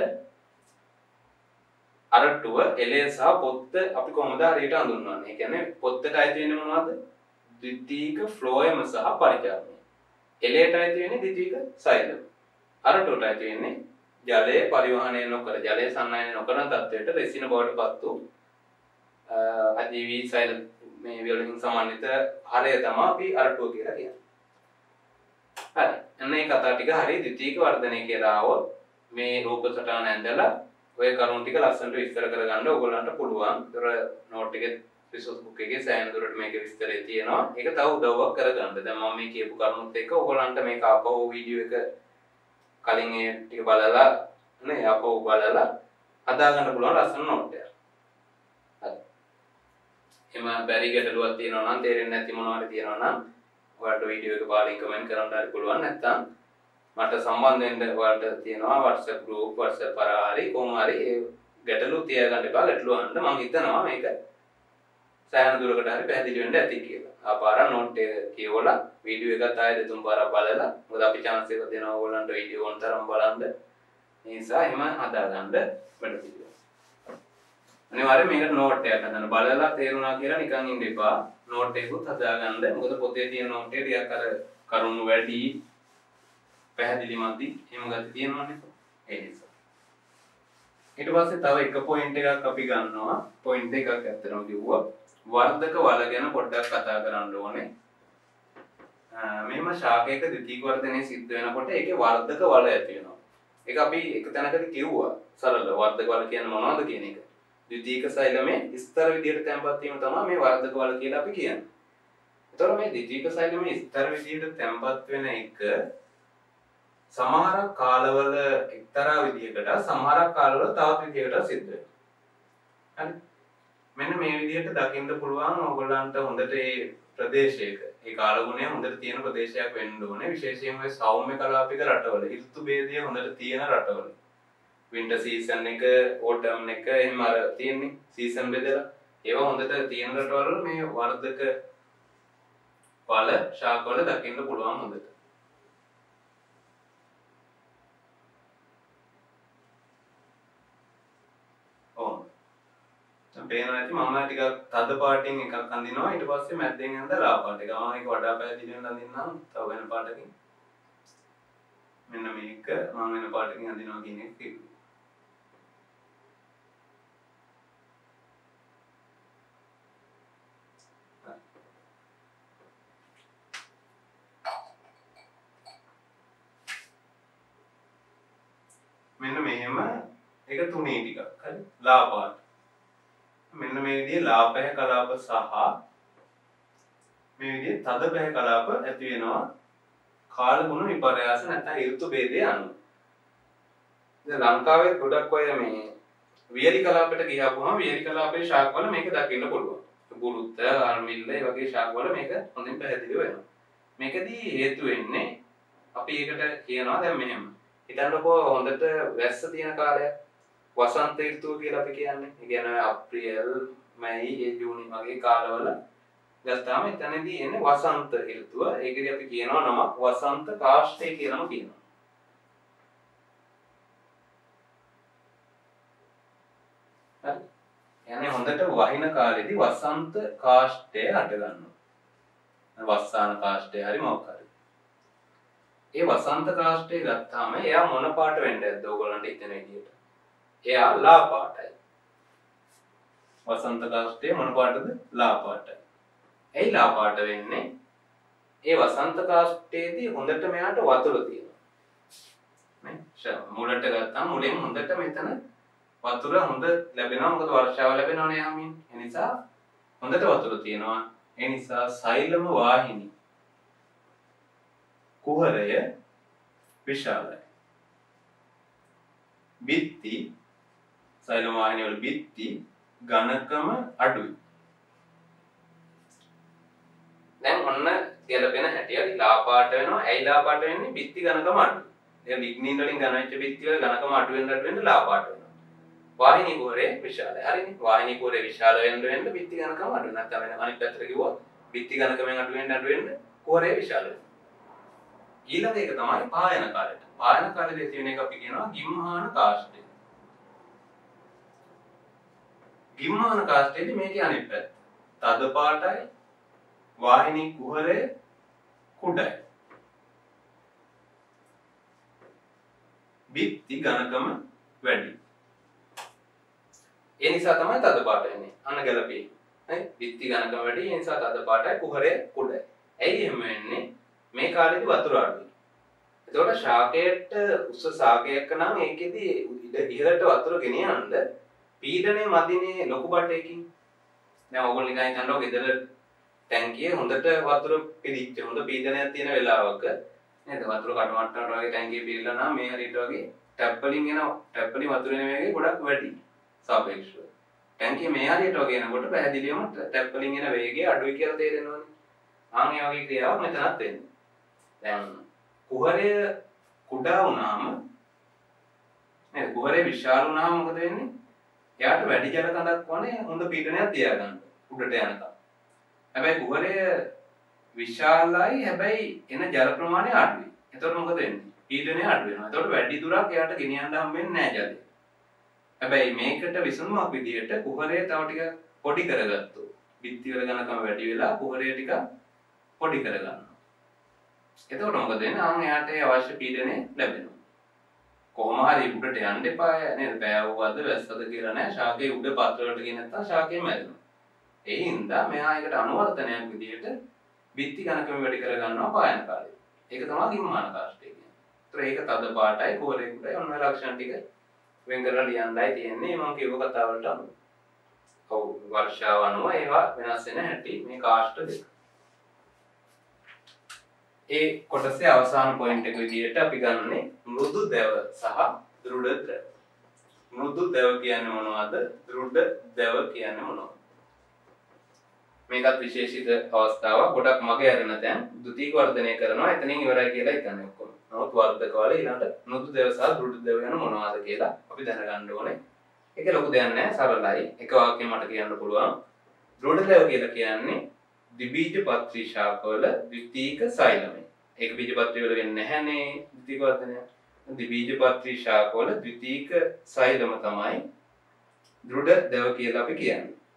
අරටුව එලය සහ පොත්ත අපි කොහොමද හරියට හඳුන්වන්නේ? ඒ කියන්නේ පොත්තට අයිති වෙන්නේ මොනවද? ද්විතීක ෆ්ලෝයම සහ පරිචාරණය. එලයට අයිති වෙන්නේ ද්විතීක සෛලම. අරටුවට අයිති වෙන්නේ ජලය පරිවහණය නොකර ජලය සන්නායනය නොකරන තත්ත්වයට රෙසින බවට පත් වූ අජීවී සෛල මේ වලින් සමන්විත හරය තමයි අපි අරටුව කියලා කියන්නේ. හරි. එන්න මේ කතා ටික හරි ද්විතීක වර්ධනය කියලා આવොත් මේ රූප සටහන ඇඳලා ඔය කරුණු ටික ලස්සනට විස්තර කරගන්න ඕගොල්ලන්ට පුළුවන්. ඒතර නෝට් එකේ රිසෝස් බුක් එකේ සෑහෙන දුරට මේකේ විස්තරය තියෙනවා. ඒක තව උදව්වක් කරගන්න. දැන් මම මේ කියපු කරුණුත් එක්ක ඕගොල්ලන්ට මේක ආපහු වීඩියෝ එක කලින් ඒ ටික බලලා නේ ආපහු බලලා හදා ගන්න පුළුවන් ලස්සන නෝට් එකක්. හරි. එම බැරි ගැටලුවක් තියෙනවා නම් තේරෙන්නේ නැති මොනවාරි තියෙනවා නම් ඔයාලට වීඩියෝ එක පාලින් කමෙන්ට් කරන්න හරි පුළුවන්. නැත්නම් මට සම්බන්ධ වෙන්න ඔයාලට තියෙනවා WhatsApp group WhatsApp පරාරි කොහොම හරි ඒ ගැටලු තියාගන්න එපා. ගැටලු අහන්න මම හිතනවා මේක සෑහෙන දුරකට හරි පැහැදිලි වෙන්න ඇති කියලා. ආපාර නෝට් එක කියවලා වීඩියෝ එකත් ආයෙ දෙතුන් පාරක් බලලා මොකද අපි chance එක දෙනවා ඕගොල්ලන්ට වීඩියෝ ඕන තරම් බලන්න. ඒ නිසා එහෙම හදාගන්න වැඩ පිළිවෙල. අනිවාර්යයෙන් මේකට නෝට් එකක් හදන්න බලලා තේරුණා කියලා නිකන් ඉන්න එපා. නෝට් එකකුත් හදාගන්න. මොකද පොතේ තියෙන නෝට් එක ටිකක් අර කරුණු වැඩි පැහැදිලි මදි එහෙම ගති තියෙනවනේ. ඒ නිසා. ඊට පස්සේ තව එක පොයින්ට් එකක් අපි ගන්නවා. පොයින්ට් එකක් ඇත්තටම කිව්වා වර්ධක වල ගැන පොඩ්ඩක් කතා කරන්න ඕනේ. මෙහෙම ශාකයක ද්විතීක වර්ධනය සිද්ධ වෙනකොට ඒකේ වර්ධක වල ඇති වෙනවා. ඒක අපි එක තැනකදී කිව්වා. සරල වර්ධක වල කියන්නේ මොනවද කියන එක. ද්විතීක සෛලමේ ස්තර විදියට තැම්පත් වීම තමයි මේ වර්ධක වල කියලා අපි කියන්නේ. ඒතකොට මේ ද්විතීක සෛලමේ ස්තර විදියට තැම්පත් වෙන එක සමහර කාලවල එක්තරා විදියකට සමහර කාලවල තවත් විදියකට සිද්ධ වෙනවා. හරි. මෙන්න මේ විදිහට දකින්න පුළුවන් ඕගොල්ලන්ට හොඳට ඒ ප්‍රදේශයක ඒ කාලගුණය හොඳට තියෙන ප්‍රදේශයක් වෙන්න ඕනේ. විශේෂයෙන්ම ඔය සෞම්‍ය කලාපික රටවල ඍතු භේදය හොඳට තියෙන රටවල. වින්ටර් සීසන් එක, ඕටම් එක එහෙම අර තියෙන්නේ සීසන් බෙදලා. ඒවා හොඳට තියෙන රටවල මේ වර්ධක වල ශාකවල දකින්න පුළුවන් හොඳට. පේනවා ඇති මම ටිකක් තද පාටින් එකක් අඳිනවා ඊට පස්සේ මැද්දෙන් යන ලා පාට එක. මම ඒක වඩා පැහැදිලි වෙන අඳින්නම් තව වෙන පාටකින්. මෙන්න මේක මම වෙන පාටකින් අඳිනවා කියන එක කිව්වේ. මෙන්න මෙහෙම ඒක තුනේ ටිකක් හරි ලා පාට. මෙන්න මේ විදිහේ ලා පැහැ කලාප සහ මේ විදිහේ තද පැහැ කලාප ඇති වෙනවා කාල ගුණ විපර්යාස නැත්නම් ඍතු ભેදය අනුව. දැන් ලංකාවේ ගොඩක් අය මේ වියලි කලාපයට ගියාපුවම වියලි කලාපයේ ශාක වල මේක දකින්න පුළුවන්. බුරුත්ත, අර්මිල්ල මේ වගේ ශාක වල මේක හොඳින් පැහැදිලි වෙනවා. මේකදී හේතු වෙන්නේ අපි ඒකට කියනවා දැන් මෙහෙම. හිතන්නකෝ හොඳට වැස්ස තියෙන කාලයක් වසන්ත ඍතුව කියලා අපි කියන්නේ. ඒ කියන්නේ අප්‍රේල්, මැයි, ජූනි වගේ කාලවල ගත්තාම එතනදී එන්නේ වසන්ත ඍතුව. ඒකදී අපි කියනවා නමක් වසන්ත කාෂ්ඨය කියලාම කියනවා. හරි. يعني හොඳට වහින කාලෙදී වසන්ත කාෂ්ඨය හට ගන්නවා. වස්සාන කාෂ්ඨය හරි මොකක් හරි. ඒ වසන්ත කාෂ්ඨය ගත්තාම එයා මොන පාට වෙන්නේද ඕගොල්ලන්ට හිතෙන විදියට? එයා ලා පාටයි. වසන්ත කාෂ්ඨය මොන පාටද? ලා පාටයි. ඇයි ලා පාට වෙන්නේ? ඒ වසන්ත කාෂ්ඨයේදී හොඳට මෙයාට වතුර තියෙනවා. නේ? මුලට ගත්තාම මුලින් හොඳට මෙතන වතුර හොඳ ලැබෙනවා. මොකද වර්ෂාව ලැබෙනවනේ යමින්. ඒ නිසා හොඳට වතුර තියෙනවා. ඒ නිසා සෛලම වාහිනී කුහරය විශාලයි. බිත්ති සෛලම වාහිනී වල බිත්ති ඝනකම අඩුයි. දැන් ඔන්න ගැලපෙන හැටියට ලා පාට වෙනවා. ඇයි ලා පාට වෙන්නේ? බිත්ති ඝනකම අඩුයි. දැන් ලිග්නින් වලින් ඝන වෙච්ච බිත්ති වල ඝනකම අඩු වෙන අඩු වෙන ලා පාට වෙනවා. වාහිනී කුහරය විශාලයි. හරිනේ. වාහිනී කුහරය විශාල වෙන්න වෙන්න බිත්ති ඝනකම අඩු වෙනවා. නැත්නම් වෙන අනිත් පැත්තට කිව්වොත් බිත්ති ඝනකමෙන් අඩු වෙන්න අඩු වෙන්න කුහරය විශාල වෙනවා. ඊළඟ එක තමයි පායන කාලයට. පායන කාලයේදී තියෙන එක අපි කියනවා ගිම්හාන කාෂ්ඨය. ගිම්හාන කාෂ්ඨයේදී මේකේ අනිත් පැත්ත. තද පාටයි වාහිනී කුහරය කුඩයි. බිත්ති ඝනකම වැඩි. ඒ නිසා තමයි තද පාට වෙන්නේ. අන්න ගැලපෙයි. හරි? බිත්ති ඝනකම වැඩි. ඒ නිසා තද පාටයි කුහරය කුඩයි. ඇයි එහෙම වෙන්නේ? මේ කාලේදී වතුර අඩුයි. එතකොට ශාකයට උස ශාකයක් නම් ඒකෙදි ඉහළට වතුර ගෙනියන්න පීඩනය මදිනේ ලොකු බටයකින්. දැන් ඕගොල්ලෝ නිකන් හිතනවා ගෙදර ටැංකියේ හොඳට වතුර පිරිච්ච හොඳ පීඩනයක් තියෙන වෙලාවක නේද වතුර කටමට්ටමට වගේ ටැංකිය පිරিলা නම් මේ හරියට වගේ ටැප් වලින් එන ටැප් වලින් වතුර එන වේගය ගොඩක් වැඩි සාපේක්ෂව. ටැංකිය මේ හරියට වගේ එනකොට පැහැදිලිවම ටැප් වලින් එන වේගය අඩුයි කියලා තේරෙනවනේ. ආන් ඒ වගේ ක්‍රියාවක් මෙතනත් වෙන්නේ. දැන් කුහරය කුඩා වුණාම නේද කුහරය විශාල වුණාම මොකද වෙන්නේ? එයාට වැඩි ජල කඳක් වනේ හොඳ පීඩනයක් තියාගන්න උඩට යනකම්. හැබැයි කුහරය විශාලයි හැබැයි එන ජල ප්‍රමාණය අඩුයි. එතකොට මොකද වෙන්නේ? පීඩනය අඩු වෙනවා. එතකොට වැඩි දුරක් එයාට ගෙනියන්න හම්බෙන්නේ නැහැ ජලය. හැබැයි මේකට විසඳුමක් විදියට කුහරය තව ටික පොඩි කරගත්තොත් බිත්ති වල ඝනකම වැඩි වෙලා කුහරය ටික පොඩි කරගන්නවා. එතකොට මොකද වෙන්නේ? ආන් එයාට අවශ්‍ය පීඩනය ලැබෙනවා. කොහොම හරි උඩට යන්න එපා නේද? බෑවුවද වැස්සද කියලා නෑ. ශාකයේ උඩ පත්‍ර වලට ගියේ නැත්තම් ශාකය මැරෙනවා. ඒ හින්දා මෙහා එකට අනුවර්තනයක් විදියට බිත්ති ඝනකම වැඩි කරගන්නවා පායන කාලේ. ඒක තමයි ගිම්හාන කාෂ්ඨය කියන්නේ. ඒතර ඒක තද පාටයි කුහරේ කුඩයි ඔන්න ඔය ලක්ෂණ ටික වෙන් කරලා ලියන්නයි තියෙන්නේ මම කියව කතාව වලට අනුව. ඔව් වර්ෂාව අනුව ඒවා වෙනස් වෙන හැටි මේ කාෂ්ඨ දෙක. ඒ කොටසේ අවසාන පොයින්ට් එක විදියට අපි ගන්නේ මෘදු දැව සහ දෘඪ දැව. මෘදු දැව කියන්නේ මොනවද? දෘಢ දැව කියන්නේ මොනවද? මේකත් විශේෂිත අවස්ථාවක්. ගොඩක් මගේ අරන තැන් ද්විතීක වර්ධනය කරනවා. එතනින් ඉවරයි කියලා හිතන්නේ ඔක්කොම. නමුත් වර්ධක වල ඊළඟට මෘදු දැව සහ දෘಢ දැව යන මොනවද කියලා අපි දැනගන්න ඕනේ. ඒක ලොකු දෙයක් නෑ, සරලයි. එක වාක්‍යයෙන් මට කියන්න පුළුවන්. දෘಢ දැව කියලා කියන්නේ ද්විබීජපත්‍රී ශාකවල ද්විතීක සෛලමය. ඒක බීජපත්‍රී වල වෙන්නේ නැහැනේ ද්විතීක වර්ධනය. ද්විබීජපත්‍රී ශාකවල ද්විතීක සෛලම තමයි දෘಢ දැව කියලා අපි කියන්නේ.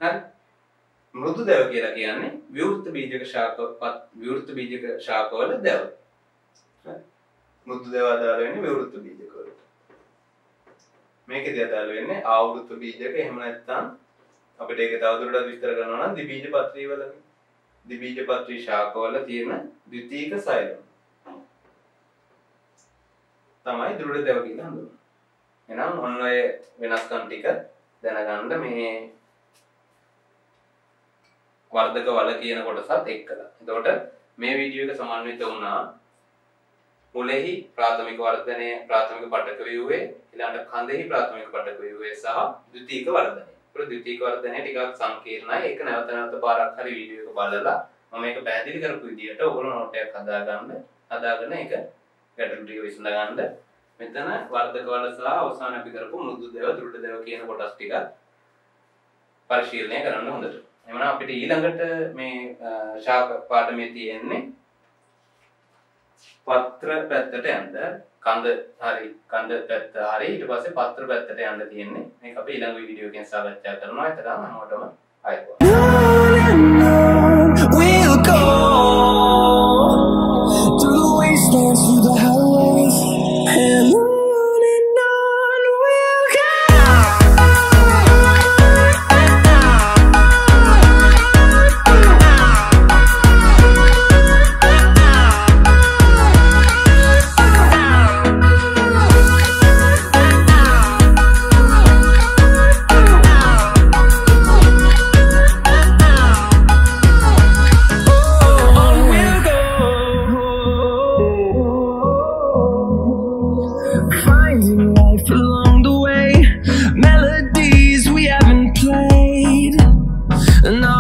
හරි. මෘදු දැව කියලා කියන්නේ විවෘත බීජක ශාක විවෘත බීජක ශාකවල දැව. හරි. මෘදු දැව අදාළ වෙන්නේ විවෘත බීජක වලට. මේකේදී අදාළ වෙන්නේ ආවෘත බීජක. එහෙම නැත්නම් අපිට ඒක තවදුරටත් විස්තර කරනවා නම් ද්විබීජපත්‍රී වල ද්විබීජපත්‍රී ශාකවල තියෙන ද්විතීක සෛලම් තමයි දෘඪ දැව කියලා හඳුන්වන්නේ. එහෙනම් ඔන්න ඔය වෙනස්කම් ටික දැනගන්න මේ වර්ධක වල කියන කොටසත් එක්කලා. එතකොට මේ වීඩියෝ එක සමන්විත වුණා මුලෙහි ප්‍රාථමික වර්ධනය ප්‍රාථමික පටක ව්‍යුහයේ ඊළඟට කඳෙහි ප්‍රාථමික පටක ව්‍යුහයේ සහ ද්විතීක වර්ධනය. ඒක ද්විතීක වර්ධනය ටිකක් සංකීර්ණයි. ඒක නැවත නැවත පාරක් හරි වීඩියෝ එක බලලා මම මේක පැහැදිලි කරපු විදිහට ඔයගොල්ලෝ නෝට් එකක් හදාගන්න හදාගෙන ඒක ගැටළු ටික විසඳ ගන්න. මෙතන වර්ධක වල සහ අවසාන අපි කරපු මෘදු දේව දෘඪ දේව කියන කොටස් ටික පරිශීලනය කරන්න හොඳට. එhmenan අපිට ඊළඟට මේ ශාක පාඩමේ තියෙන්නේ පත්‍ර පැත්තට යන්න කඳ හරි කඳ පැත්ත හරි ඊට පස්සේ පත්‍ර පැත්තට යන්න තියෙන්නේ. මේක අපි ඊළඟ වීඩියෝ එකෙන් සාකච්ඡා කරනවා. ඒතරම් හැමෝටම ආයිබෝවන්. We'll go through the wastelands, through the highways, and on and on we'll go. No.